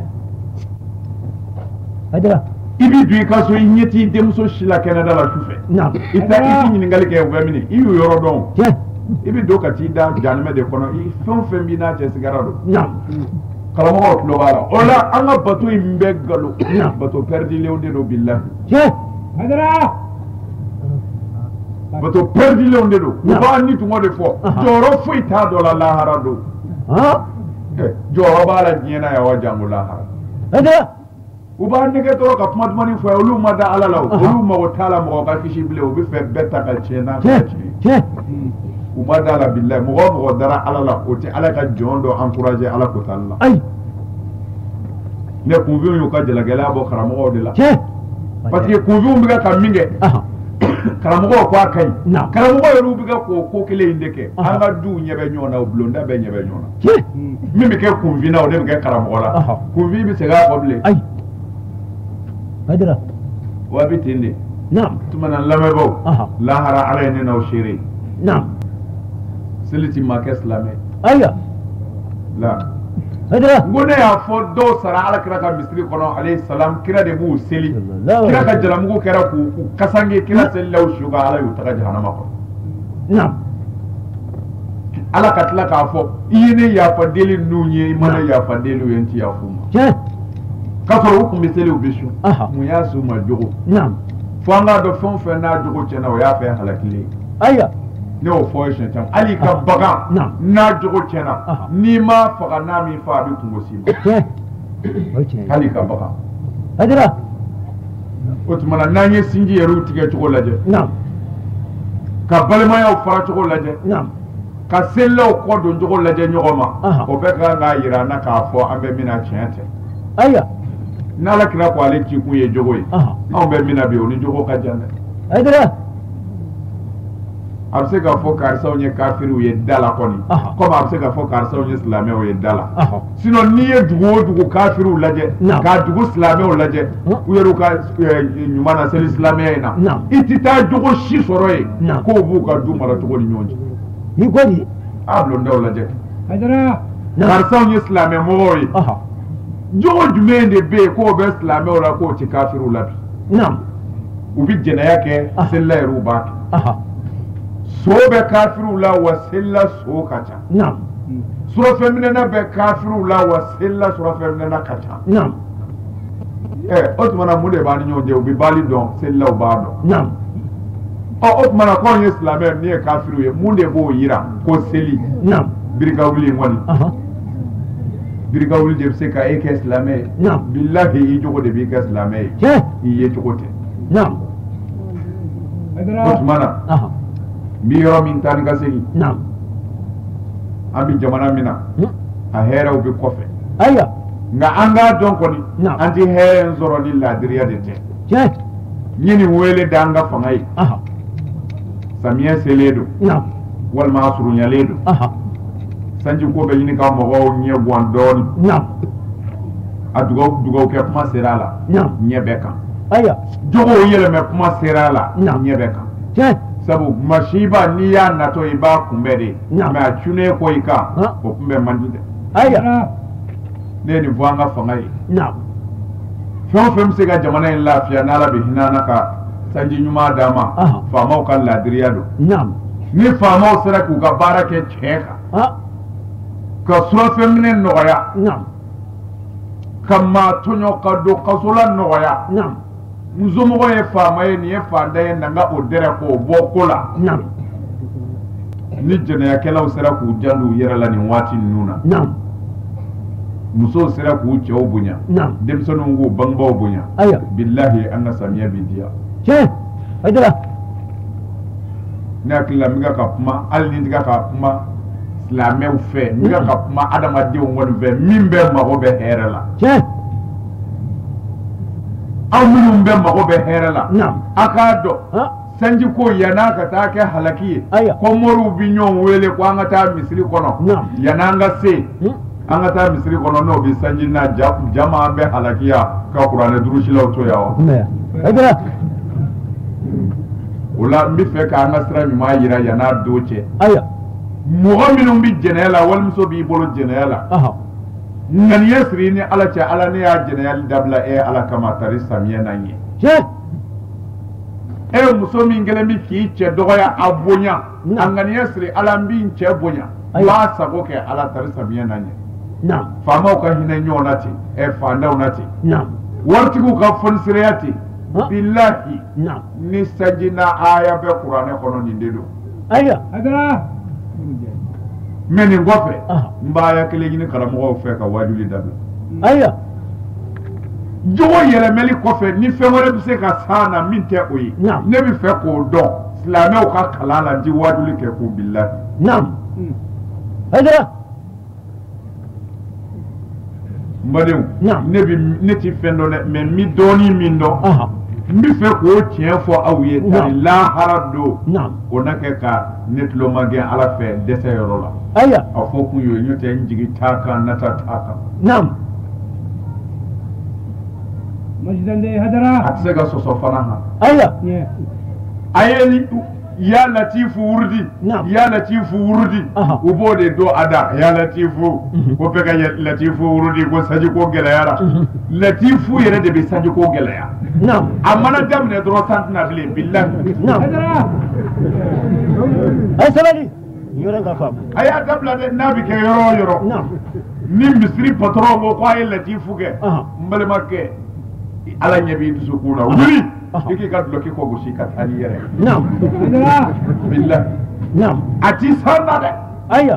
هذا i bi don i ka so i ɲɛ t'i denmuso si la kɛnɛda la su fɛ نعم i ta i ti ɲininkali kɛ u bɛ minɛ i y'u yɔrɔ dɔn كيف i bi don ka t'i da janimɛ de kɔnɔ i fɛn o fɛn b'i n'a cɛ sigara don نعم karamɔgɔw tulo b'a la o la an ka bato in bɛ galo Non. bato pɛridilenw de don bilahi كيف هذا bato pɛridilenw de don u Non. b'a ni tungɔ de fɔ Aha. jɔyɔrɔ foyi t'a dɔ la lahara don ها Eh, jɔyɔrɔ b'a la diɲɛ na yan wa jango lahara هذا u b'a nɛgɛ dɔrɔn ka kuma dumani fɔ ye olu ma da ala la o Aha. olu mago t'a la mɔgɔ ka kisi bilen u bɛ fɛ bɛɛ ta ka tiɲɛ n'a ka كيف tiɲɛ كيف u ma da la bilahi mɔgɔ o mɔgɔ dara ala la o tɛ ala ka jɔn dɔ encourager ala ko t'ala la أي ne kunfinw y'u ka jalagɛlɛya bɔ karamɔgɔw de la كيف parce que kunfinw bɛ ka min kɛ أها karamɔgɔw ko a ka ɲi Non. karamɔgɔ yɛrɛ bɛ ka k'o ko kelen in de kɛ Aha. an ka duw ɲɛ bɛ ɲɔgɔn na o bulonda bɛɛ ɲɛ bɛ ɲɔgɔn na كيف min bɛ kɛ kunfin na o de bɛ kɛ karamɔgɔ la Aha. kunfin bɛ segin a kɔ bilen أي هذا wa bɛ ten de نعم tuma na lamɛnbaaw Aha. lahara ala ye ne n'aw seere نعم seli ti ma kɛ silamɛ أيوة la هذا n ko ne y'a fɔ dɔw sara ala kira ka misiri kɔnɔ alayhi salam kira de b'u seli Sallallahu kira ka alaihi jalamugu kɛra k'u k'u kasange kira selila u su kan ala y'u taga jahanama kɔnɔ نعم ala ka tila k'a fɔ i ye ne yafa deli ninnu ye i ma ne yafa deli ye n ti yafa u ma كيف k'a sɔrɔ u kun bɛ seli u bɛ su Aha. mun y'a s'u ma jogo نعم fo an k'a dɔn fɛn o fɛn n'a jogo tiɲɛna o y'a fɛn halakilen ye أيوة ne y'o fɔ ye siɲɛ caman hali i ka bagan Naam. n'a jogo tiɲɛna Aha. n'i ma faga n'a min fa a bɛ kungo s'i ma كيف وجهي hali i ka bagan هذا o tuma na n'an ye sinji yɛrɛw tigɛ cogo lajɛ نعم ka balimayaw fara cogo lajɛ نعم ka selilaw kɔ don cogo lajɛ ɲɔgɔn ma Aha. o bɛɛ kan k'a yira an na k'a fɔ an bɛ min na tiɲɛ tɛ أيوة n'ala kira ko ale ci kun ye jogo ye أها anw bɛ min na bi o ni jogo ka jan dɛ هذا a bɛ se k'a fɔ karisaw ye kafiriw ye da la kɔni Aha. komi a bɛ se k'a fɔ karisaw ye silamɛw ye da la أها sinon n'i ye dugu o dugu kafiriw lajɛ Naam. k'a dugu silamɛw lajɛ Huh? u yɛrɛw ka eh, ɲuman na seli silamɛya in na Naam. i tɛ taa jogo si sɔrɔ yen Naam. k'o b'u ka du mara cogo ni ɲɔgɔn cɛ يقولي a bulondaw lajɛ هذا نعم karisaw ye silamɛmɔgɔw ye أها jogo jumɛn de bɛ yen k'o bɛ silamɛw la k'o tɛ kafiriw la bi نعم u bɛ jɛnɛya kɛ Ah. selila yɛrɛw b'a kɛ أها so bɛ kafiriw la wa selila so ka ca نعم surafɛnminɛna bɛ kafiriw la wa selila surafɛnminɛna ka ca نعم ɛ o tuma na mun de b'a ni ɲɔgɔn cɛ u bɛ baali dɔn selilaw b'a dɔn نعم ɔ o tuma na k'anw ye silamɛ min ye kafiriw ye mun de b'o yira ko seli نعم birika wuli in kɔni أها birika wuli de bɛ se ka e kɛ silamɛ ye نعم bilahi i jogo de b'i kɛ silamɛ ye كيف i ye cogo tɛ نعم o هذا tuma na أها n bɛ yɔrɔ min taa ni ka segin نعم an bɛ jamana min na هم؟ a hɛrɛw bɛ kɔfɛ أيوة nka an k'a dɔn kɔni Naam. an tɛ hɛrɛ in sɔrɔ ni laadiriya de tɛ كيف n ye nin wele da an ka fanga ye أها samiyɛ selen don نعم walima a surunyalen don أها sanji ko bɛ ɲini ka mɔgɔw ɲɛ guwan dɔɔni نعم a dugawu dugawu kɛ kuma sera a la نعم ɲɛ bɛ kan أيوة jogow yɛlɛmɛ kuma sera a la Naam. ɲɛ bɛ kan كيف sabu masiba n'i y'a natɔ i b'a kunbɛ de Naam. mɛ a cunen ko i kan Ha. o kunbɛ man di dɛ أيوة هذا ne ye nin fɔ an ka fanga ye نعم fɛn o fɛn bɛ se ka jamana in lafiya n'ala bɛ hinɛ an na ka sanji ɲuman d'a ma Aha. faamaw ka laadiriya don نعم ni faamaw sera k'u ka baara kɛ tiɲɛ kan ها ka surafɛnminɛ nɔgɔya نعم ka maa tɔɲɔ ka don kaso la nɔgɔya نعم nsomɔgɔ ye faama ye nin ye fantan ye nanga o dɛrɛ k'o bɔ ko la نعم ni jɛnɛyakɛlaw sera k'u janto u yɛrɛ la nin waati ninnu na نعم musow sera k'u cɛw bonya نعم denmisɛnninw k'u bangebaaw bonya أيوة bilahi an ka samiya bi diya شيء هيدرا ne hakili la n bɛ ka kuma hali ni n tɛ ka ka kuma silamɛw fɛ n bɛ ka ka kuma adamadenw kɔni fɛ min bɛ mago bɛ hɛrɛ la شيء aw minnu bɛ mago bɛ hɛrɛ la نعم a k'a dɔn ها sanji ko yan'a ka taa kɛ halaki ye Ayiwa. ko moriw bi ɲɔgɔn wele ko an ka taa misiri kɔnɔ Naam. yan'an ka se هم؟ an ka taa misiri kɔnɔ n'o bɛ sanji na ja jama an bɛ halakiya ka kuranɛ durusilaw to yan wa هم هيدرا o la n bɛ fɛ k'an ka sira ɲuman yira yan'a don cɛ أيوة mɔgɔ minnu bɛ jɛnɛya la walimuso b'i bolo jɛnɛya la أها ŋaniya siri ni ala cɛ ala ne y'a jɛnɛyali dabila e ala kama tari samiya na n ye شيء e muso min kɛlen bɛ k'i cɛ dɔgɔya a bonya Naam. a ŋaniya siri ala n b'i cɛ bonya n Ayiwa. b'a sago kɛ ala tari samiya na n ye نعم faamaw ka hinɛ ɲɔgɔn na ten ɛ fandaw na ten نعم waritigiw ka fonisereya ten Ha? bilahi نعم ni sanji na aya bɛ kuranɛ kɔnɔ nin de don أيوة Adara. mɛ nin kɔfɛ Aha. n b'a aya kelen ɲini karamɔgɔw fɛ ka wajuli dabila أيوة jogo yɛlɛmɛli kɔfɛ ni fɛn wɛrɛ bɛ se ka s'an na min tɛ o ye Naam. ne bɛ fɛ k'o dɔn silamɛw ka kalan la n ti wajuli kɛ k'o bilahi نعم هيدرا n badenw Naam. ne bi ne ti fɛn dɔn dɛ mɛ n bi dɔɔnin min dɔn أها n bɛ fɛ k'o tiɲɛ fɔ aw ye Naam. tari lahara don نعم o na kɛ ka ne tulo ma gɛn ala fɛ dɛsɛ yɔrɔ la أيوة a fɔ kun y'o ye n'o tɛ n jigi t'a kan nata t'a kan نعم Majidande a Hadara. tɛ se ka sɔsɔ fana han أيوة Yeah. a ye ni ya latifu wurudi Naam. ya latifu wurudi Aha. u b'o de dɔn a da ya latifu ko bɛɛ ka ya- latifu wurudi ko sanji ko gɛlɛyara latifu yɛrɛ de bɛ sanji ko gɛlɛya نعم a mana daminɛ dɔrɔn san tɛna bilen bilahi نعم Hadara. أي سبالي يورن كفام a y'a dabila dɛ n'a bɛ kɛ yɔrɔ o yɔrɔ نعم ni misiri patɔrɔn ko k'a ye latifu kɛ Aha. n balimakɛ ala ɲɛ b'i dusukun na wuli Aha. i k'i ka duloki kɔ gosi ka taa n'i yɛrɛ ye نعم Hadara. bilahi نعم a ti san na dɛ أيوة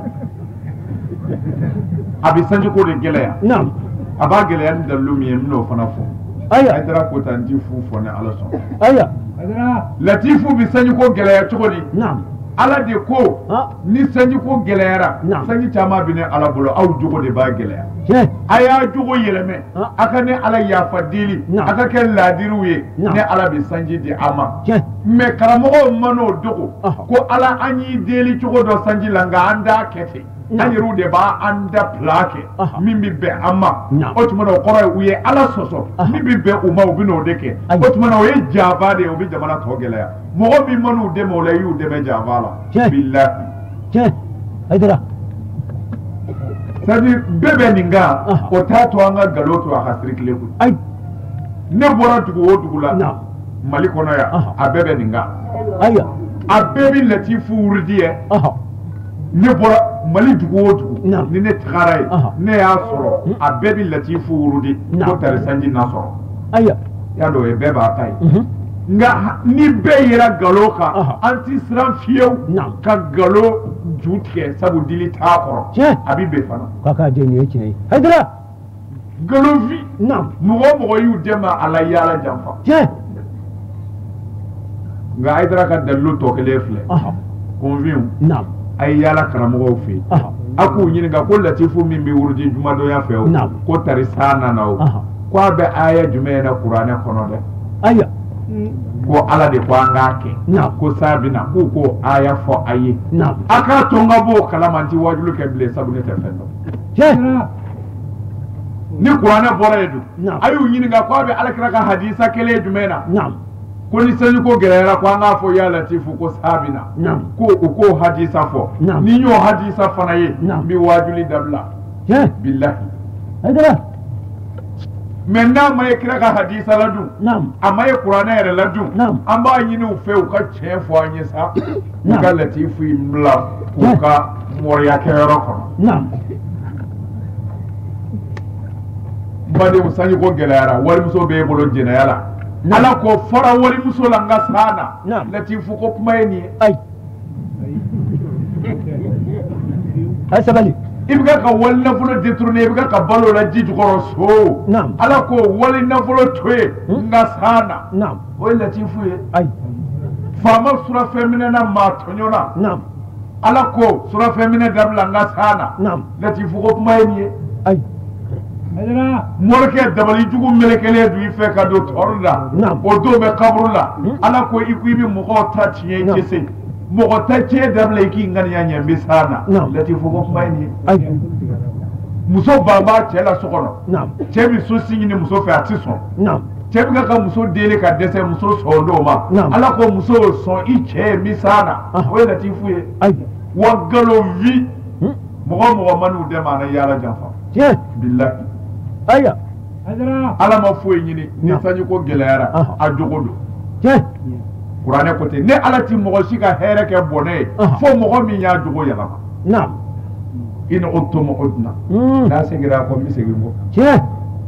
a bɛ sanji ko de gɛlɛya نعم a b'a gɛlɛya ni dalilu min ye n bɛn'o fana fɔ أيوة Haidara Kota n ti fu fɔ ni ala sɔnna أيوة Hadara. latifu bɛ sanji ko gɛlɛya cogo di نعم ala de ko ها ni sanji ko gɛlɛyara Naam. sanji caman bɛ ne ala bolo aw jogo de b'a gɛlɛya شيء a y'a jogo yɛlɛmɛ Ah. a ka ne ala yafa deli Naam. a ka kɛ laadiriw ye Naam. ne ala bɛ sanji di a ma شيء mɛ karamɔgɔw ma n'o dogo Aha. ko ala an y'i deli cogo dɔ sanji la nka an t'a kɛ ten Naam. an yɛrɛw de b'a an da pila kɛ Aha. min bɛ bɛn an ma Naam. o tuma na o kɔrɔ ye u ye ala sɔsɔ Aha. min bɛ bɛn u ma u bɛ n'o de kɛ Ayi. o tuma na o ye jaba de ye o bɛ jamana tɔ gɛlɛya mɔgɔ min ma n'u dɛmɛ o la i y'u dɛmɛ jaba la Tiɲɛ. bilahi شيء هيدرا c'est-à-dire bɛɛ bɛ nin kan Aha. o t'a to an ka nkalon to a ka siri tile kun أي ne bɔra dugu o dugu la Naam. mali kɔnɔ yan Aha. a bɛɛ bɛ nin kan أيوة a bɛɛ bɛ latifu wurudi yɛ أها ne bɔra mali dugu o dugu Naam. ni ne tagara ye Aha. ne y'a sɔrɔ a bɛɛ bɛ latifu wurudi Naam. ko tari sanji na sɔrɔ أيوة y'a dɔn o ye bɛɛ b'a ta ye مهم. nka ha- ni bɛɛ yera nkalon kan Aha. an ti siran fiyewu Naam. ka nkalon ju tigɛ sabu dili t'a kɔrɔ Tiɲɛ. a bɛ bɛn fana كاكا ديني شيء هيدرا nkalon fi نعم mɔgɔ o mɔgɔ y'u dɛmɛ a la yaala janfa شيء nka Haidara ka dalilu tɔ kelen filɛ أها convaincre نعم a ye yaala karamɔgɔw fɛ yen أها a k'u ɲininka ko latifu min bɛ wurudi jumadɔnya fɛ o Naam. ko tari san nana o Aha. ko a bɛ aya jumɛn na kuranɛ kɔnɔ dɛ أيوة ko ala de ko an k'a kɛ Naam. ko san bɛ na k'u ko aya fɔ a ye نعم a k'a to n ka bɔ o kalama n ti wajulu kɛ bilen sabu ne tɛ fɛn dɔn شيء Hadara. ni kuranɛ bɔra yen dun Naam. a y'u ɲininka ko a bɛ alakira ka hadisa kelen jumɛn na نعم ko ni sanji ko gɛlɛyara ko an k'a fɔ ya latifu ko san bɛ na نعم ko u k'o hadisa fɔ Naam. ni n y'o hadisa fana ye Naam. n bɛ wajuli dabila شيء bilahi هيدرا maintenant ma ye kira ka hadisa la dun naam a ma ye kuranɛ yɛrɛ la dun naam an b'a ɲini u fɛ u ka tiɲɛ fɔ an ye sa u Naam. ka latifu in bila u Tiɲɛ. ka mɔriya kɛyɔrɔ kɔnɔ naam badenw sanji ko gɛlɛyara walimuso b'e bolo jɛnɛya la Naam. ala ko fɔra walimuso la n ka san na Naam. latifu ko kuma ye nin ye ay ay sabali i bɛ ka ka wali nafolo détourné i bɛ ka balo la ji jukɔrɔ so Naam. ala ko wali nafolo to yen Hmm? n ka san na naam o ye latifu ye ay faama surafɛn minɛ na maa tɔɲɔ na naam ala ko surafɛn minɛ dabila n ka san na naam latifu ko kuma ye nin ye ay Haidara. morikɛ dabali jugu melekelen don i fɛ ka don tɔɔrɔ la Naam. o don bɛ kaburu la Hmm? ala ko i ko i bɛ mɔgɔw ta tiɲɛ Naam. jese mɔgɔ ta tiɲɛ dabila i k'i ŋaniya ɲɛ n bɛ san na Naam. latifu ko kuma ye nin ye ay muso ban b'a cɛ la so kɔnɔ naam cɛ bɛ so si ɲini muso fɛ a tɛ sɔn naam cɛ bɛ ka ka muso deli ka dɛsɛ muso sɔn n'o ma Naam. ala ko muso y'o sɔn i cɛ ye min san na Ah. o ye latifu ye ay wa nkalon vi Hmm? mɔgɔ mɔgɔ ma n'u dɛmɛ a na yaala janfa tiɲɛ bilahi aya Haidara. ala ma foyi ɲini ni Naam. sanji ko gɛlɛyara Ah. a jogo don tiɲɛ kuranɛ ko ten ne ala ti mɔgɔ si ka hɛrɛ kɛ bɔnɛ ye Ah. fo mɔgɔ min y'a jogo yɛlɛma naam i ni o tomo o dunna Hmm. n'a seginna ko n bɛ segin kɔ tiɲɛ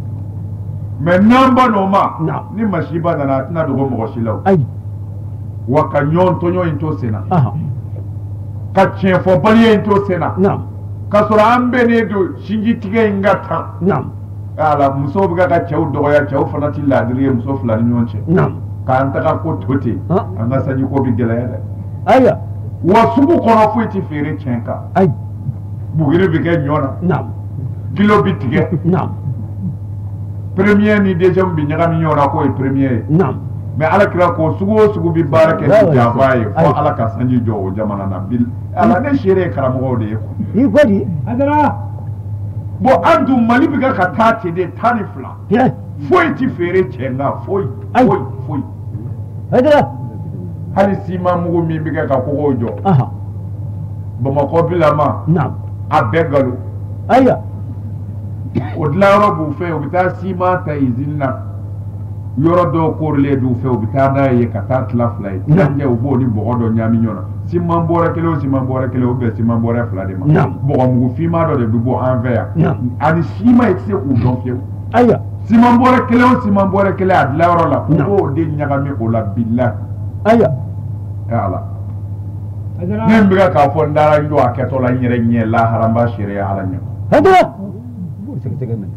mɛ n'an ba n'o ma Naam. ni masiba nana a tɛna dogo mɔgɔ si la o. ay wa ka ɲɔgɔn tɔɲɔ in to sen na aha ka tiɲɛfɔbaliya in to sen na naam ka sɔrɔ an bɛnnen don sinji tigɛ in ka tan naam ala musow bɛ ka ka cɛw dɔgɔya cɛw fana ti laadiri ye muso fila ni ɲɔgɔn cɛ naam k'an taga ko to ten Ah. an ka sanji ko bi gɛlɛya dɛ aya wa sugu kɔnɔ foyi ti feere tiɲɛ kan ay buguri bi kɛ ɲɔ na naam kilo bi tigɛ naam premier ni deuxième bi ɲagami ɲɔgɔn na k'o ye premier ye naam mɛ ala kira ko sugu o sugu bi baara kɛ Awɔ, ni janfa ye ayi. fo ala ka sanji jɔ o jamana na bil ala ne seere ye karamɔgɔw de ye kuwa i ko di Haidara. bon an dun mali bɛ ka ka taa ten de tan ni fila tiɲɛ foyi ti feere cɛ nka foyi Ayi. foyi foyi haydara hali siman mugu min bɛ kɛ ka kogow jɔ aha bamakɔ bilama naam a bɛɛ nkalon aya o dilanyɔrɔ b'u fɛ u bɛ taa siman ta izini na yɔrɔ dɔw korilen d'u fɛ u bɛ taa n'a ye ka taa tila fila ye Naam. tilancɛ u b'o ni bɔgɔ dɔ ɲami ɲɔgɔn na siman bɔrɛ kelen o siman bɔrɛ kelen o bɛn siman bɔrɛ fila de ma Naam. bɔgɔ mugu finman dɔ de bɛ bɔ an fɛ yan Naam. ani siman i tɛ se k'u dɔn fiyewu aya siman bɔrɛ kelen o siman bɔrɛ kelen a dilanyɔrɔ la u Naam. b'o de ɲagami o la bilahi aya ɛ ala Haidara. ne bɛ ka k'a fɔ n taara n jɔ a kɛtɔ la n yɛrɛ ɲɛ lahara n b'a seere ala ɲɛ haydara sɛgɛsɛgɛ mɛn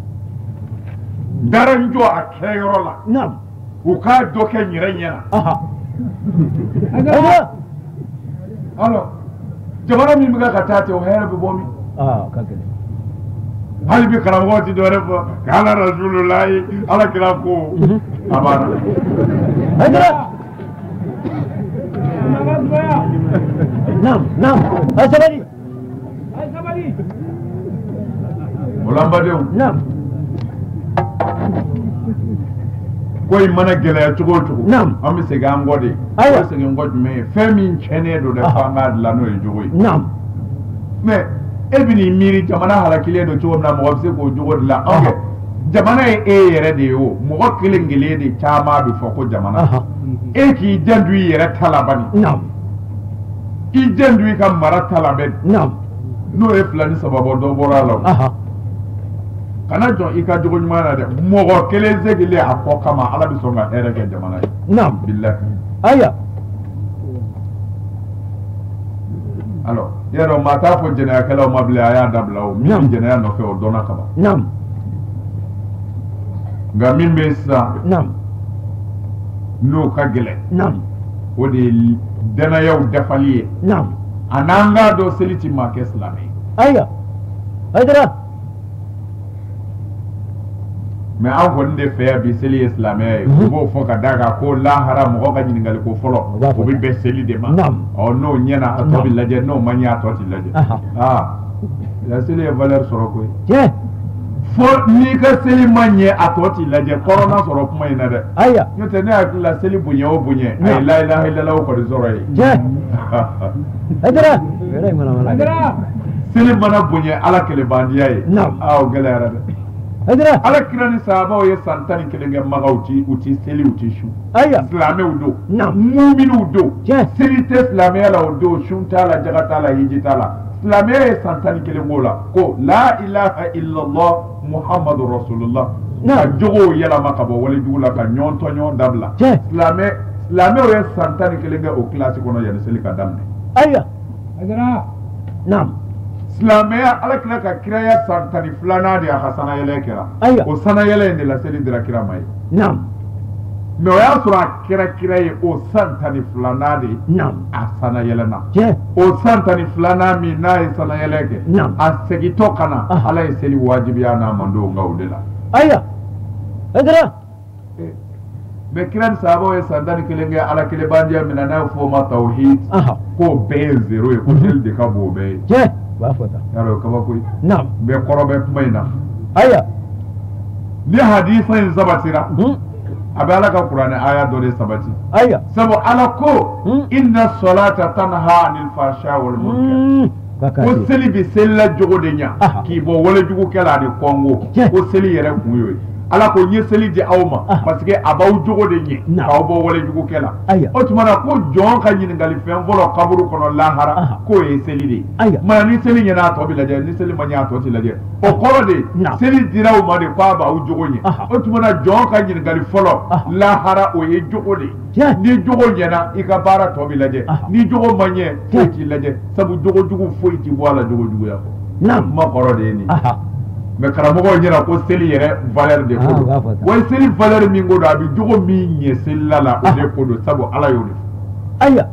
n taara n jɔ a kɛyɔrɔ la naam u k'a dɔ kɛ n yɛrɛ ɲɛna aha Haidara. haydara alors jamana min bɛ ka taa ten o hɛrɛ bɛ bɔ min ah ka gɛlɛn hali bi karamɔgɔ ti dɔwɛrɛ fɔ k'ala rasululayi ala kira ko a banna haydara Naga Zoya. naam naam ay sabali Hai sabali. o la n badenw naam ko in mana gɛlɛya cogo o cogo Naam. an bɛ segin an kɔ de Ayiwa. an bɛ segin kɔ jumɛn ye fɛn min tiɲɛnen don dɛ Aha. f'an k'a dilan n'o ye jogo ye naam mɛ e bɛ n'i miiri jamana halakilen don cogo min na mɔgɔ bɛ se k'o jogo dilan anw kɛ jamana ye e yɛrɛ de ye o mɔgɔ kelen kelen de caman bɛ fɔ ko jamana aha e k'i janto i yɛrɛ ta la bani naam i janto i ka mara ta la bɛ naam n'o ye fila ni saba bɔ dɔ bɔra a la o. aha kana jɔn i ka jogo ɲuman na dɛ mɔgɔ kelen segilen a kɔ kama ala bɛ sɔn ka hɛrɛ kɛ jamana ye naam bilahi aya alors yɛrɛ maa t'a fɔ jɛnɛyakɛlaw ma bilen a y'a dabila o min Naam. bɛ jɛnɛya nɔfɛ o dɔnna kaban naam nka min bɛ yen sisan naam n'o ka gɛlɛn naam o de ye danayaw dafali ye naam a n'an k'a dɔn seli ti maa kɛ silamɛ ye aya haydara mɛ an kɔni de fɛ yan bi seli ye silamɛya ye Mhm. u b'o fɔ ka d'a kan ko lahara mɔgɔ ka ɲininkali ko fɔlɔ O b'a fɔ o bɛ tan. bɛn seli de ma Naam. ɔ n'o ɲɛna a tɔ Naam. bɛ lajɛ n'o ma ɲɛ a tɔ ti lajɛ Aha. aa la seli ye valeur sɔrɔ koyi tiɲɛ fo n'i ka seli ma ɲɛ a tɔ ti lajɛ kɔrɔna sɔrɔ kuma in na dɛ aya n'o tɛ ne hakili la seli bonya o bonya a ye Naam. la ilaha illallah kɔni sɔrɔ ye tiɲɛ haydara yɛrɛ in mana mana Haidara. seli mana bonya ala kɛlɛbandiya ye Naam. aa o gɛlɛyara dɛ هدرا ala kira ni sahaba o ye san tan ni kelen kɛ Maka u ti u ti seli u ti su أيوة silamɛw do نعم mu'miniw do Tiɲɛ. seli tɛ silamɛya la o do sun t'a la jaga t'a la hiji t'a la silamɛya ye san tan ni kelen k'o la ko la ilaha illallah muhammadu rasulullah Naam. ka jogow yɛlɛma ka bɔ walejugu la ka ɲɔgɔn tɔɲɔgɔn dabila Tiɲɛ. silamɛ silamɛw ye san tan ni kelen kɛ o kilasi kɔnɔ yanni seli ka daminɛ أيوة Azara. نعم silamɛya ala kira ka kiraya san tan ni filanan de a ka sanayɛlɛ kɛra Ayiwa. o sanayɛlɛ in de la seli dira kira ma ye نعم mɛ o y'a sɔrɔ a kɛra kira ye o san tan ni filanan de نعم a sanayɛlɛnna جه o san tan ni filanan min n'a ye sanayɛlɛ kɛ Naam. a segintɔ ka na Aha. ala ye seli wajibiya n'a man don nka o de la أيوة هدرا mɛ kira ni sahabaw ye san tan ni kelen kɛ ala kelenbandiya min na n'a ye fɔ o ma tawhid أها k'o bɛɛ ye zero ye ko seli de ka bon o bɛɛ ye جه وافتا y'a dɔn o kabako ye نعم mɛ kɔrɔ bɛ kuma in na أيوة ni hadisa in sabatira هم a bɛ ala ka kuranɛ aya dɔ de sabati أيوة sabu ala ko Hmm. inna salata tanha anil fasha wal munkar هم ko كاكاسي seli bi seli la jogo de ɲa Aha. k'i bɔ walejugu kɛla ani kɔngo Tiɲɛ. ko seli yɛrɛ kun y'o ye ala ko n ye seli di aw ma Aha. parce que a b'aw jogo de ɲɛ Naam. k'aw bɔ walejugu kɛla Aya. o tuma na ko jɔn ka ɲininkali fɛn fɔlɔ kaburu kɔnɔ lahara Aha. k'o ye seli de ye Aya. mana ni seli ɲɛna a tɔ bi lajɛ ni seli ma ɲɛ a tɔ ti lajɛ o kɔrɔ de Naam. seli dira aw ma de k'a b'aw jogo ɲɛ Aha. o tuma na jɔn ka ɲininkali fɔlɔ Aha. lahara o ye jogo de ye Tiɲɛ. ni jogo ɲɛna i ka baara tɔ bi lajɛ Aha. ni jogo ma ɲɛ foyi Tiɲɛ. t'i lajɛ sabu jogo jugu foyi ti bɔ a la jogo juguya kɔ نعم kuma kɔrɔ de ye nin أها mɛ karamɔgɔw ɲɛna ko seli yɛrɛ valeur de ko Ah, don b'a fɔ tan. wa seli valeur min ko don a bɛ jogo min ɲɛ selila la o de ko don sabu ala y'o de fɔ أيوة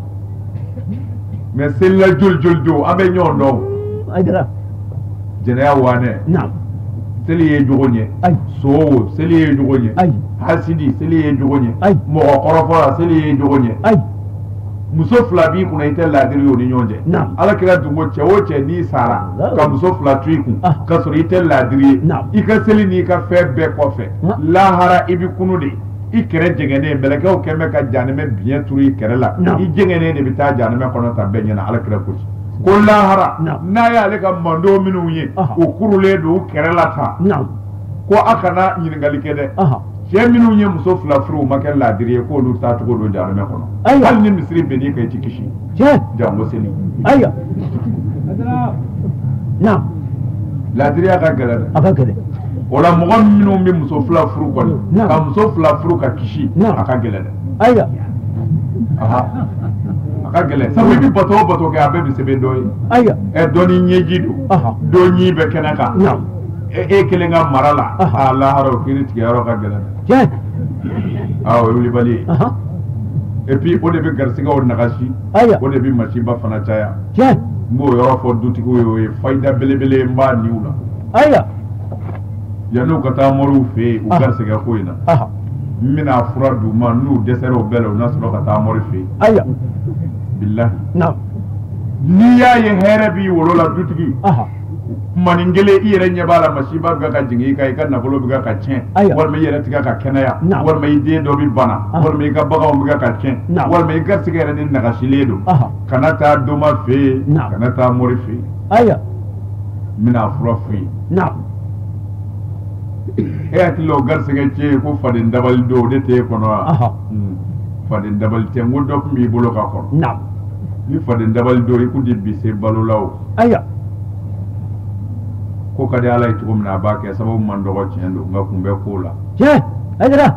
mɛ selila joli joli don an bɛ ɲɔgɔn dɔn هدرا jɛnɛya wanɛ نعم seli ye jogo ɲɛ أي sowo seli ye jogo ɲɛ أي hasidi seli ye jogo ɲɛ Ayi. mɔgɔ kɔrɔfɔla seli ye jogo ɲɛ أي muso fila b'i kunna i tɛ laadiri o ni ɲɔgɔn cɛ Naam. ala kira dun ko cɛ o cɛ n'i sara Allah. ka muso fila to i kun Ah. ka sɔrɔ i tɛ laadiri ye Naam. i ka seli n'i ka fɛn bɛɛ kɔfɛ Ah. lahara i bi kunu de i kɛrɛ jɛngɛnen mɛlɛkɛw kɛn bɛ ka janɛmɛ biɲɛ turu i kɛrɛ la Naam. i jɛngɛnen de bɛ taa janɛmɛ kɔnɔ ta bɛɛ ɲɛna ala kira ko ten ko lahara Naam. n'a y'ale ka mandon minnu ye Aha. o kurulen don u kɛrɛ la tan نعم ko a kana ɲininkali kɛ dɛ أها cɛ minnu ye muso fila furu u ma kɛ laadiri ye k'olu taa cogo don janɛmɛ kɔnɔ Ayiwa. hali ni misiri bɛnn'i kan i ti kisi جه jango seli أيوة Azara. نعم laadiriya ka gɛlɛn dɛ أفكر o la mɔgɔ minnu bɛ muso fila furu kɔni Naam. ka muso fila furu ka kisi Naam. a ka gɛlɛn dɛ أيوة aha a ka gɛlɛn sabu i bɛ bato o bato kɛ a bɛɛ bɛ sɛbɛn dɔ ye أيوة ɛ dɔ ni ɲɛji don Aha. dɔ ɲi bɛ kɛnɛ kan نعم e e kelen ka mara la Aha. a lahara o kiiri tigɛyɔrɔ ka gɛlɛn dɛ جه awɔ o ye wulibali ye أها et puis o de bɛ garisigɛw nagasi أيوة o de bɛ masiba fana caya جه n b'o yɔrɔ fɔ dutigiw ye o ye fayida belebele n b'a niw la أيوة yanni ka taa mɔriw fɛ yen u Ah. garisigɛ ko in na أها n bɛna fura d'u ma n'u dɛsɛra o bɛɛ la u na sɔrɔ ka taa mɔri fɛ yen أيوة bilahi نعم n'i y'a ye hɛrɛ b'i wolo la dutigi أها kumanin kelen i yɛrɛ ɲɛ b'a la masiba bɛ ka jigin i kan i ka nafolo bɛ ka tiɲɛ Ayiwa. walima i yɛrɛ tigɛ ka kɛnɛya Naam. walima i den dɔ bɛ bana Ah. walima i ka baganw bɛ ka tiɲɛ Naam. walima i garisigɛ yɛrɛ de nagasilen don Aha. kana taa doma fɛ yen Naam. kana taa mɔri fɛ yen أيوة n bɛna fura f'i ye نعم e hakili la o garisigɛ tiɲɛ ko faden dabali don o de t'e kɔnɔ wa Aha. Hmm. faden dabali tɛ n ko dɔ tun b'i bolo ka kɔrɔ نعم ni faden dabali don i kun tɛ bise balo la o أيوة ko ka di ala ye cogo min na a b'a kɛ sababu man dɔgɔ tiɲɛ don nka kun bɛ ko la جه هدرا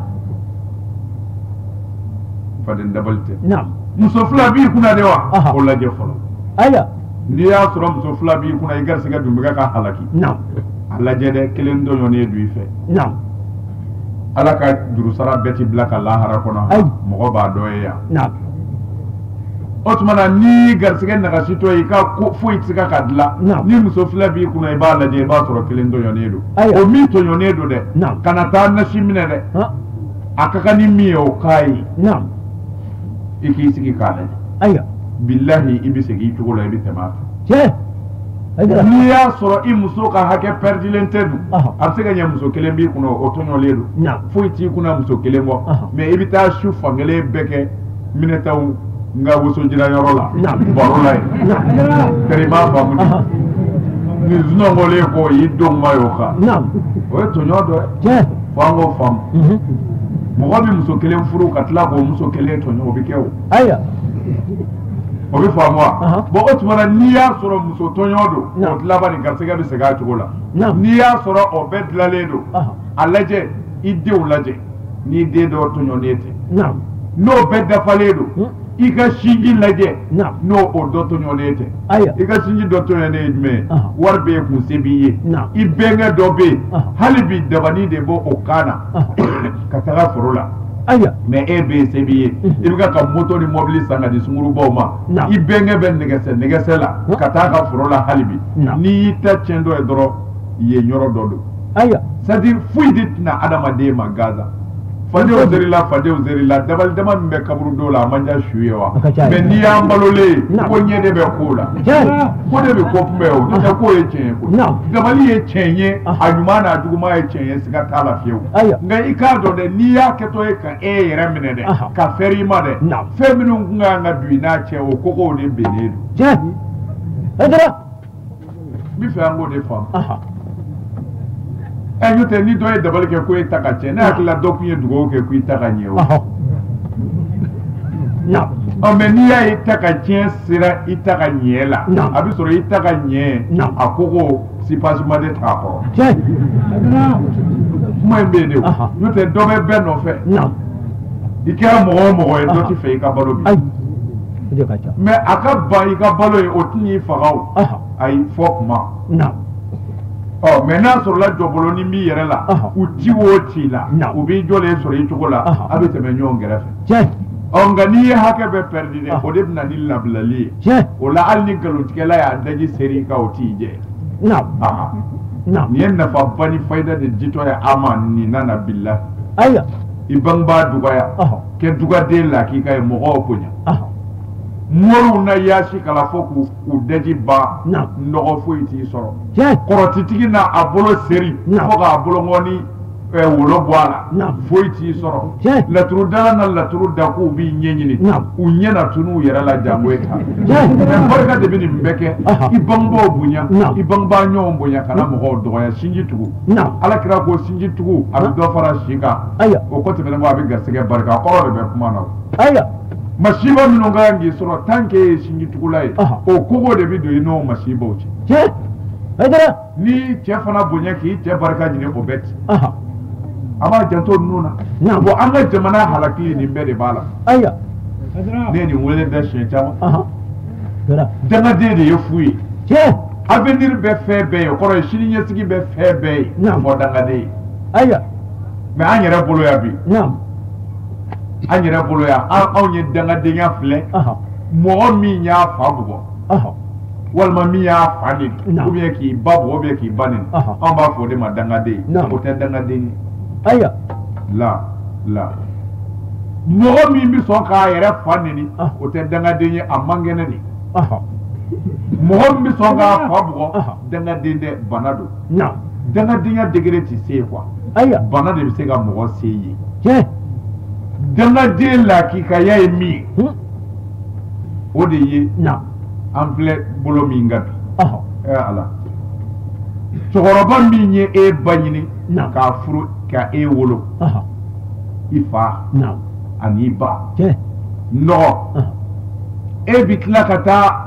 faden dabali tɛ نعم muso fila b'i kunna de wa Aha. o lajɛ fɔlɔ أيوة n'i y'a sɔrɔ muso fila b'i kunna i garisigɛ dun bɛ ka halaki نعم a lajɛ dɛ kelen dɔɲɔnen don i fɛ نعم ala ka jurusara bɛɛ ti bila ka lahara kɔnɔ Ayi. mɔgɔ b'a dɔ ye yan نعم o tuma na ni garisigɛ nagasitɔ i ka ko foyi tɛ se ka ka dilan Naam. ni muso fila b'i kunna i b'a lajɛ i b'a sɔrɔ kelen dɔɲɔnen don Ayiwa. o min tɔɲɔnen don dɛ Naam. kana taa nasi minɛ dɛ ها a ka kan ni min ye o k'a ye نعم i k'i sigi k'a lajɛ أيوة bilahi i bɛ segin i cogo la i bɛ tɛmɛ a fɛ جه هدرا n'i y'a sɔrɔ i muso ka hakɛ pɛridilen tɛ dun Aha. a bɛ se ka ɲɛ muso kelen b'i kunna o tɔɲɔlen don نعم foyi t'i kunna muso kelen kɔ Aha. mɛ i bɛ taa su fankelen bɛɛ kɛ minɛtaw n ka wosojirayɔrɔ la Naam. baro la ye نعم tɛrɛ i m'a faamu de أها ni zunɔgɔlen kɔ i denw ma y'o kan نعم o ye tɔɲɔ dɔ ye tiɲɛ fo an k'o faamu mhm mɔgɔ bɛ muso kelen furu ka tila k'o muso kelen tɔɲɔ o bɛ kɛ o ayiwa o bɛ faamu wa Aha. bon o tuma na n'i y'a sɔrɔ muso tɔɲɔ don Na. o tilaba ni garisɛgɛ bɛ segin a cogo la Na. n'i y'a sɔrɔ o bɛɛ dilanlen don Aha. a lajɛ i denw lajɛ n'i den dɔ tɔɲɔnen tɛ naam n'o bɛɛ dafalen don Hmm. i ka sinji lajɛ Na. n'o o dɔ tɔɲɔnen tɛ ayiwa i ka sinji dɔ tɔɲɔnen ye jumɛn ye Aha. wari bɛ yen kun se b'i ye Na. i bɛnkɛ dɔ bɛ yen Aha. hali bi dabani de bɔ o kan na Aha. ka taga foro la ayiwa mais e bɛ yen se b'i ye Mhm. i bɛ ka ka moto ni mobili san ka di sungurubaw ma Na. i bɛnkɛ bɛ nɛgɛsɛ nɛgɛsɛ la Huh? ka taa ka foro la hali bi Na. n'i y'i ta tiɲɛ dɔ ye dɔrɔn yen yɔrɔ dɔ don ayiwa c'est à dire foyi de tɛna adamaden ma gaza fadenw zerila fadenw zerila dabali dama min bɛ kaburu dɔw la a man ca su ye wa A ka ca mais ye. n'i y'an balolen Na. ko ɲɛ de bɛ ko la tiɲɛ ko de bɛ ko kunbɛ o n'o tɛ k'o ye tiɲɛ ye koyi Na. dabali ye tiɲɛ ye Aha. a ɲuman n'a juguman ye tiɲɛ ye siga t'a la fiyewu ayiwa nka i k'a dɔn dɛ n'i y'a kɛtɔ ye ka e yɛrɛ minɛ dɛ Aha. ka fɛrɛ i ma dɛ Na. fɛn minnu kun kan ka don i n'a cɛ o kogow de bennen don tiɲɛ Aïdara n bɛ fɛ an k'o de faamu aha ɛ n'o tɛ ni dɔ ye dabali kɛ ko e ta ka tiɲɛ ne hakili la dɔ kun ye dugawu kɛ ko i ta ka ɲɛ o aha naam ɔ mɛ n'i y'a ye i ta ka tiɲɛ sera i ta ka ɲɛ la Na. a bɛ sɔrɔ i ta ka ɲɛ Na. a kogo sipasima de t'a kɔrɔ tiɲɛ kuma in bɛ yen de o Aha. n'o tɛ dɔ bɛ bɛɛ nɔfɛ naam i kɛra mɔgɔ o mɔgɔ ye dɔ Aha. ti fɛ i ka balo bi ayi o de ka ca mɛ a ka ban i ka balo ye o ti n'i faga o aha ayi fɔ kuma naam ɔ mɛ n'a sɔrɔla jɔbolonin b'i yɛrɛ la Aha. u ci o ci la Na. u b'i jɔlen sɔrɔ i cogo la Aha. a bɛ tɛmɛ ɲɔgɔn kɛrɛfɛ tiɲɛ ɔ nka n'i ye hakɛ bɛɛ pɛridi dɛ Aha. o de bɛ na ni labilali ye tiɲɛ o la hali ni nkalontigɛla y'a daji seri i kan o t'i jɛ naam aha naam nin ye nafaba ni fayida de ditɔ ye a ma nin na na bila ayiwa i bangebaa dɔgɔya aha kɛ dugaden la k'i ka ye mɔgɔw bonya aha moriw na yaasi kala fo k'u u daji ban Na. nɔgɔ foyi t'i sɔrɔ tiɲɛ kɔrɔtitigi na a bolo seri Na. fo k'a bolongɔni ɛ, wolo bɔ a la Na. foyi t'i sɔrɔ Tiɲɛ. laturu dala na laturu da k'u b'i ɲɛɲini Na. u ɲɛna tun'u yɛrɛ la jango ye ta Tiɲɛ. mɛ barika de bɛ nin bɛɛ kɛ Aha. i bangebaaw bonya Na. i bangebaa ɲɔgɔn bonya kana mɔgɔw dɔgɔya sinji tugu naam ala kira ko sinji tugu a bɛ dɔ fara si kan ayiwa o ko tɛmɛnen kɔ a bɛ garisɛgɛ barika a kɔrɔ de bɛ kuma na o ayiwa masiba minnu ka kan k'i sɔrɔ tant que e ye sinji tugula ye Aha. o kogo de bɛ don i n'o masibaw cɛ tiɲɛ ayiwa ni cɛ fana bonya k'i cɛ barika ɲini o bɛ ten aha a b'a janto ninnu na Na. bon an ka jamana halakili nin bɛɛ de b'a la ayiwa ne ye nin wele da siɲɛ caman aha kɛra dangaden de ye fu ye tiɲɛ avenir bɛ fɛn bɛɛ ye o kɔrɔ ye sini ɲɛsigi bɛ fɛn bɛɛ ye Na. fɔ dangaden ye ayiwa mɛ an yɛrɛ bolo yan bi naam an yɛrɛ bolo yan an anw ye dangadenya filɛ aha mɔgɔ min y'a fa bugɔ aha walima min y'a fa neni Na. ou bien k'i ba bugɔ ou bien k'i ba neni Aha. an b'a fɔ o de ma dangaden Na. o tɛ dangaden ye ayiwa la la mɔgɔ min bɛ sɔn k'a yɛrɛ fa neni Ah. o tɛ dangaden ye a man kɛnɛ de aha mɔgɔ min bɛ sɔn k'a fa bugɔ Aha. dangaden tɛ bana don naam dangadenya degré tɛ se quoi ayiwa bana de bɛ se ka mɔgɔ se ye tiɲɛ dangaden lakikaya ye min ye hmm o de ye naam an filɛ bolo min kan bi aha ɛ ala cɛkɔrɔba min ye e ba ɲini Na. k'a furu ka e wolo aha i fa naam ani i ba tiɲɛ nɔgɔ aha e bi tila ka taa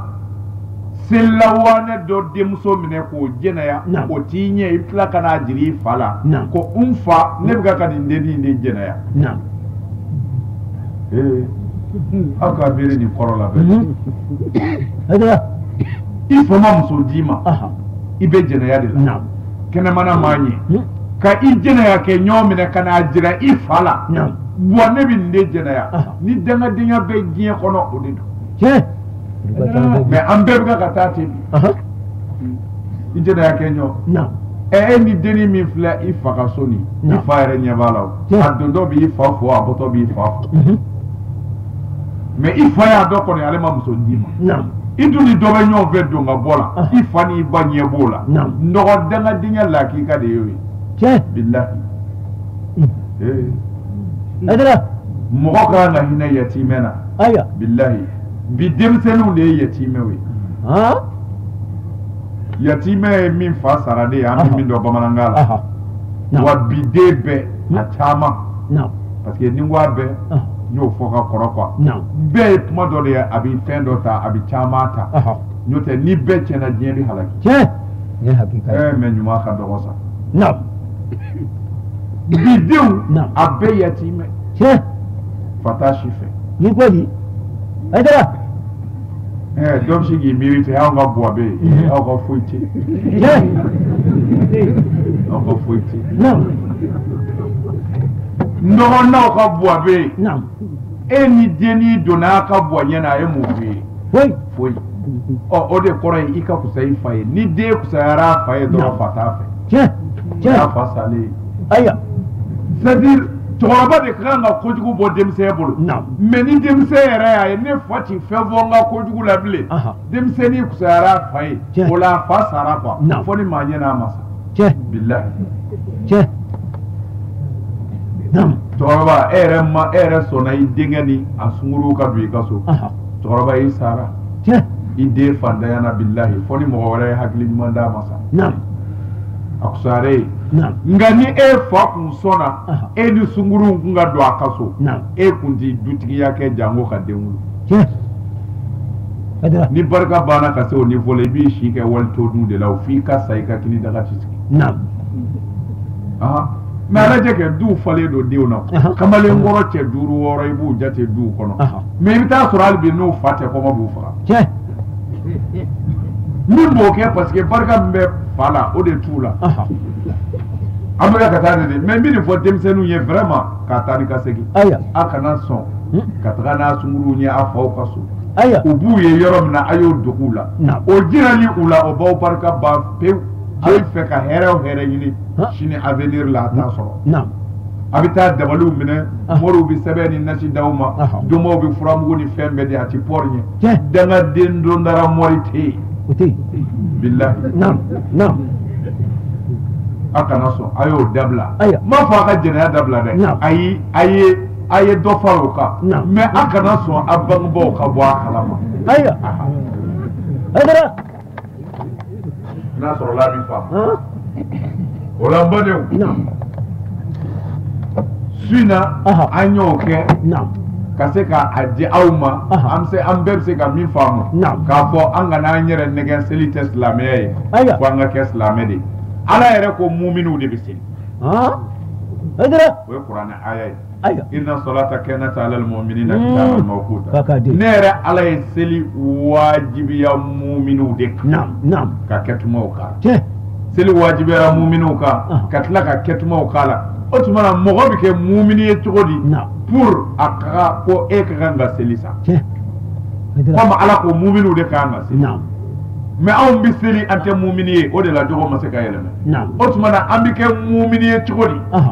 selawanɛ dɔ denmuso minɛ k'o jɛnɛya Na. o t'i ɲɛ i bi tila ka n'a jiri i fa la Na. ko n fa ne bɛ ka ka nin dennin de jɛnɛya naam ee aw ka miiri nin kɔrɔ la bɛ mhm ayiwa i fa ma muso d'i ma aha i bɛ jɛnɛya de la naam kɛnɛmana m'a ɲɛ hmm ka i jɛnɛya kɛ ɲɔgɔn minɛ ka n'a jira i fa la naam wa ne bɛ nin de jɛnɛya Aha. ni dangadenya bɛ diɲɛ kɔnɔ o de don tiɲɛ mɛ an bɛɛ bɛ ka taa ten aha i jɛnɛya kɛ ɲɔgɔn naam ɛ e ni dennin min filɛ i fa ka so nin i Na. fa yɛrɛ ɲɛ b'a la o Tiɲɛ. a dontɔ b'i fa fo a bɔtɔ b'i fa fo mhm mɛ i fa y'a dɔn kɔni ale ma muso d'i ma naam i dun ni dɔ bɛ ɲɔgɔn fɛ don ka bɔ la Aha. i fa ni i ba ɲɛ b'o la Na. nɔgɔ dangadenya lakika de y'o ye tiɲɛ bilahi Hmm. ee ayiwa mɔgɔ ka kan ka hinɛ yatimɛ na ayiwa bilahi bi denmisɛnninw de ye yatimɛw ye ah yatimɛ ye min fa sara de ye an Aha. bɛ min dɔn bamanankan la aha wa bi den bɛɛ a caman نعم parce que ni n ko a bɛɛ اه n y'o fɔ ka kɔrɔ quoi نعم bɛɛ ye kuma dɔ de ye a bɛ fɛn dɔ ta a bɛ caman ta اه n'o tɛ ni bɛɛ tiɲɛna diɲɛ bɛ halaki شيء يا حقيقة ɛɛ mɛ ɲuman ka dɔgɔ sa نعم bidenw نعم a bɛɛ yatimɛ شيء fa t'a si fɛ يقول لي هيدرا ɛɛ dɔ bɛ se k'i miiri ten aw ka buwa bɛ yen aw ka foyi tɛ شيء aw ka foyi tɛ نعم ɲɔgɔnnaw ka buwa bɛ yen نعم e ni denni donna a ka buwa ɲɛna a ye mun f'i ye وي foyi ɔ o de kɔrɔ ye i ka kusa i fa ye ni den kusayara a fa ye dɔrɔn fa t'a fɛ شيء o شيء y'a fa salen ye ايوه c'est-à-dire cɛkɔrɔba de kan ka kojugu bɔ denmisɛn bolo نعم mɛ ni denmisɛn yɛrɛ y'a ye ne fa ti fɛn fɔ n ka kojugu la bilen Aha. denmisɛnnin kusayara a fa ye Tiɲɛ. o la a fa sara quoi Naam. fo ni maa ɲɛna a ma sa شيء bilahi شيء نعم cɛkɔrɔba e yɛrɛ ma e yɛrɛ sɔnna i denkɛ ni a sunkuruw ka don i ka so اها cɛkɔrɔba i sara شيء i den fantanyana bilahi fo ni mɔgɔ wɛrɛ ye hakili ɲuman d'a ma sa نعم a kusayara e ye نعم nka ni e fa kun sɔnna Aha. e ni sunkuruw kun ka don a ka so نعم e kun ti dutigiya kɛ jango ka den wolo شيء هيدرا ni barika banna ka se o niveau la i b'i si kɛ wali to dun de la o f'i ka sa i ka kini daga ci sigi نعم aha mɛ a lajɛ kɛ duw falen don denw na Aha. kamalen kɔrɔ cɛ duuru wɔɔrɔ i b'u jate duw kɔnɔ Aha. mɛ i bɛ taa sɔrɔ hali bi n'u fa tɛ kɔngɔ b'u faga شيء min b'o kɛ parce que barika min bɛ fa la o de t'u la اها an bɛ ka taa de de mɛ n bɛ nin fɔ denmisɛnninw ye vraiment k'a taa ni ka segin ايوه a kana sɔn Hmm? ka taga n'a sunkuruw ye a faw ka so ايوه u b'u ye yɔrɔ min na a y'o dogo u la Naam. o jirali u la o b'aw barika ban pewu a bɛ fɛ ka hɛrɛ o hɛrɛ ɲini Ha? sini avenir la a t'a sɔrɔ نعم a bɛ taa dabaliw minɛ Ah. moriw bɛ sɛbɛn ni nasi d'aw ma Aha. donmow bɛ furamugu ni fɛn bɛɛ di a ti pɔri ɲɛ Tiɲɛ. dangaden don dara mɔri tɛ yen وتي bilahi نعم نعم a kana sɔn a y'o dabila Ayiwa. n m'a fɔ a ka jɛnɛya dabila dɛ Naam. ayi a ye a ye dɔ fara o kan Naam. mɛ a kana sɔn a bangebaaw ka bɔ a kalama ايوه هيدرا n'a sɔrɔ la b'i faamu ها o la n badenw نعم su in na Aha. an y'o kɛ نعم ka se ka a di aw ma Aha. an bɛ se an bɛɛ bɛ se ka min faamu Naam. k'a fɔ an kana an yɛrɛ nɛgɛ seli tɛ silamɛya ye Ayiwa. fo an ka kɛ silamɛ de ye ala yɛrɛ ko muminiw de bɛ seli ها هيدرا o ye kuranɛ aya ye ايوه inna salata kanat ala almu'minina Mm. kitaban mawquta Fakadi. ne yɛrɛ ala ye seli wajibiya muminiw de kan نعم نعم ka kɛtumaw k'a la شيء seli wajibiyara muminiw kan Ah. ka tila ka kɛtumaw k'a la o tuma na mɔgɔ bɛ kɛ mumini ye cogo di نعم pour a ka ko e ka kan ka seli sa شيء هيدرا komi ala ko muminiw de kan ka seli نعم mɛ anw bɛ seli an tɛ mumini ye o de la jogo ma se ka yɛlɛmɛ نعم o tuma na an bɛ kɛ mumini ye cogo di اها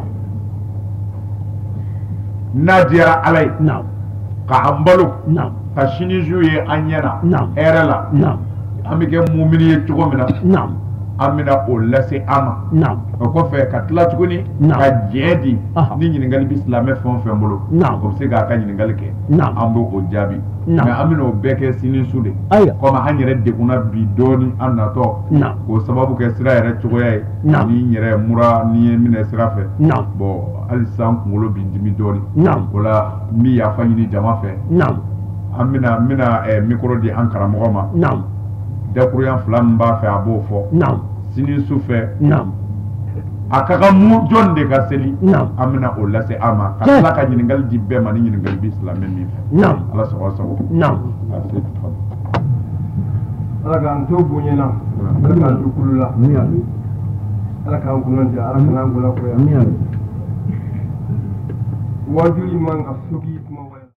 n'a diyara ala ye نعم ka an balo نعم ka sini zu ye an ɲɛna Naam. hɛrɛ la نعم an bɛ kɛ mumini ye cogo min na نعم an bɛna o lase an ma نعم o kɔfɛ ka tila tuguni Naam. ka jɛn di Aha. ni ɲininkali bɛ silamɛ fɛn o fɛn bolo Naam. o bɛ se k'a ka ɲininkali kɛ Naam. an bɛ o jaabi Naam. mɛ an bɛna o bɛɛ kɛ sini su de ايوه komi an yɛrɛ degunna bi dɔɔni an natɔ Naam. k'o sababu kɛ sira yɛrɛ cogoya ye Naam. ni n yɛrɛ mura ni ye minɛ sira fɛ نعم bɔn hali sisan kunkolo bi dimi dɔɔni Naam. o la n bɛ yafa ɲini jama fɛ نعم an bɛna n bɛna ɛɛ mikoro di an karamɔgɔ ma نعم dakuruyan fila min b'a fɛ a b'o fɔ نعم sini su fɛ نعم a ka kan mu jɔn de ka seli Naam. an bɛna o lase an ma ka Tiɲɛ. tila ka ɲininkali di bɛɛ ma ni ɲininkali bi silamɛ min fɛ Naam. ala sago sago نعم a se tɔn ala k'an to bonyana ala k'an to kulu la ala k'an kunnadiya ala kan'an golakoya wajuli man ka soki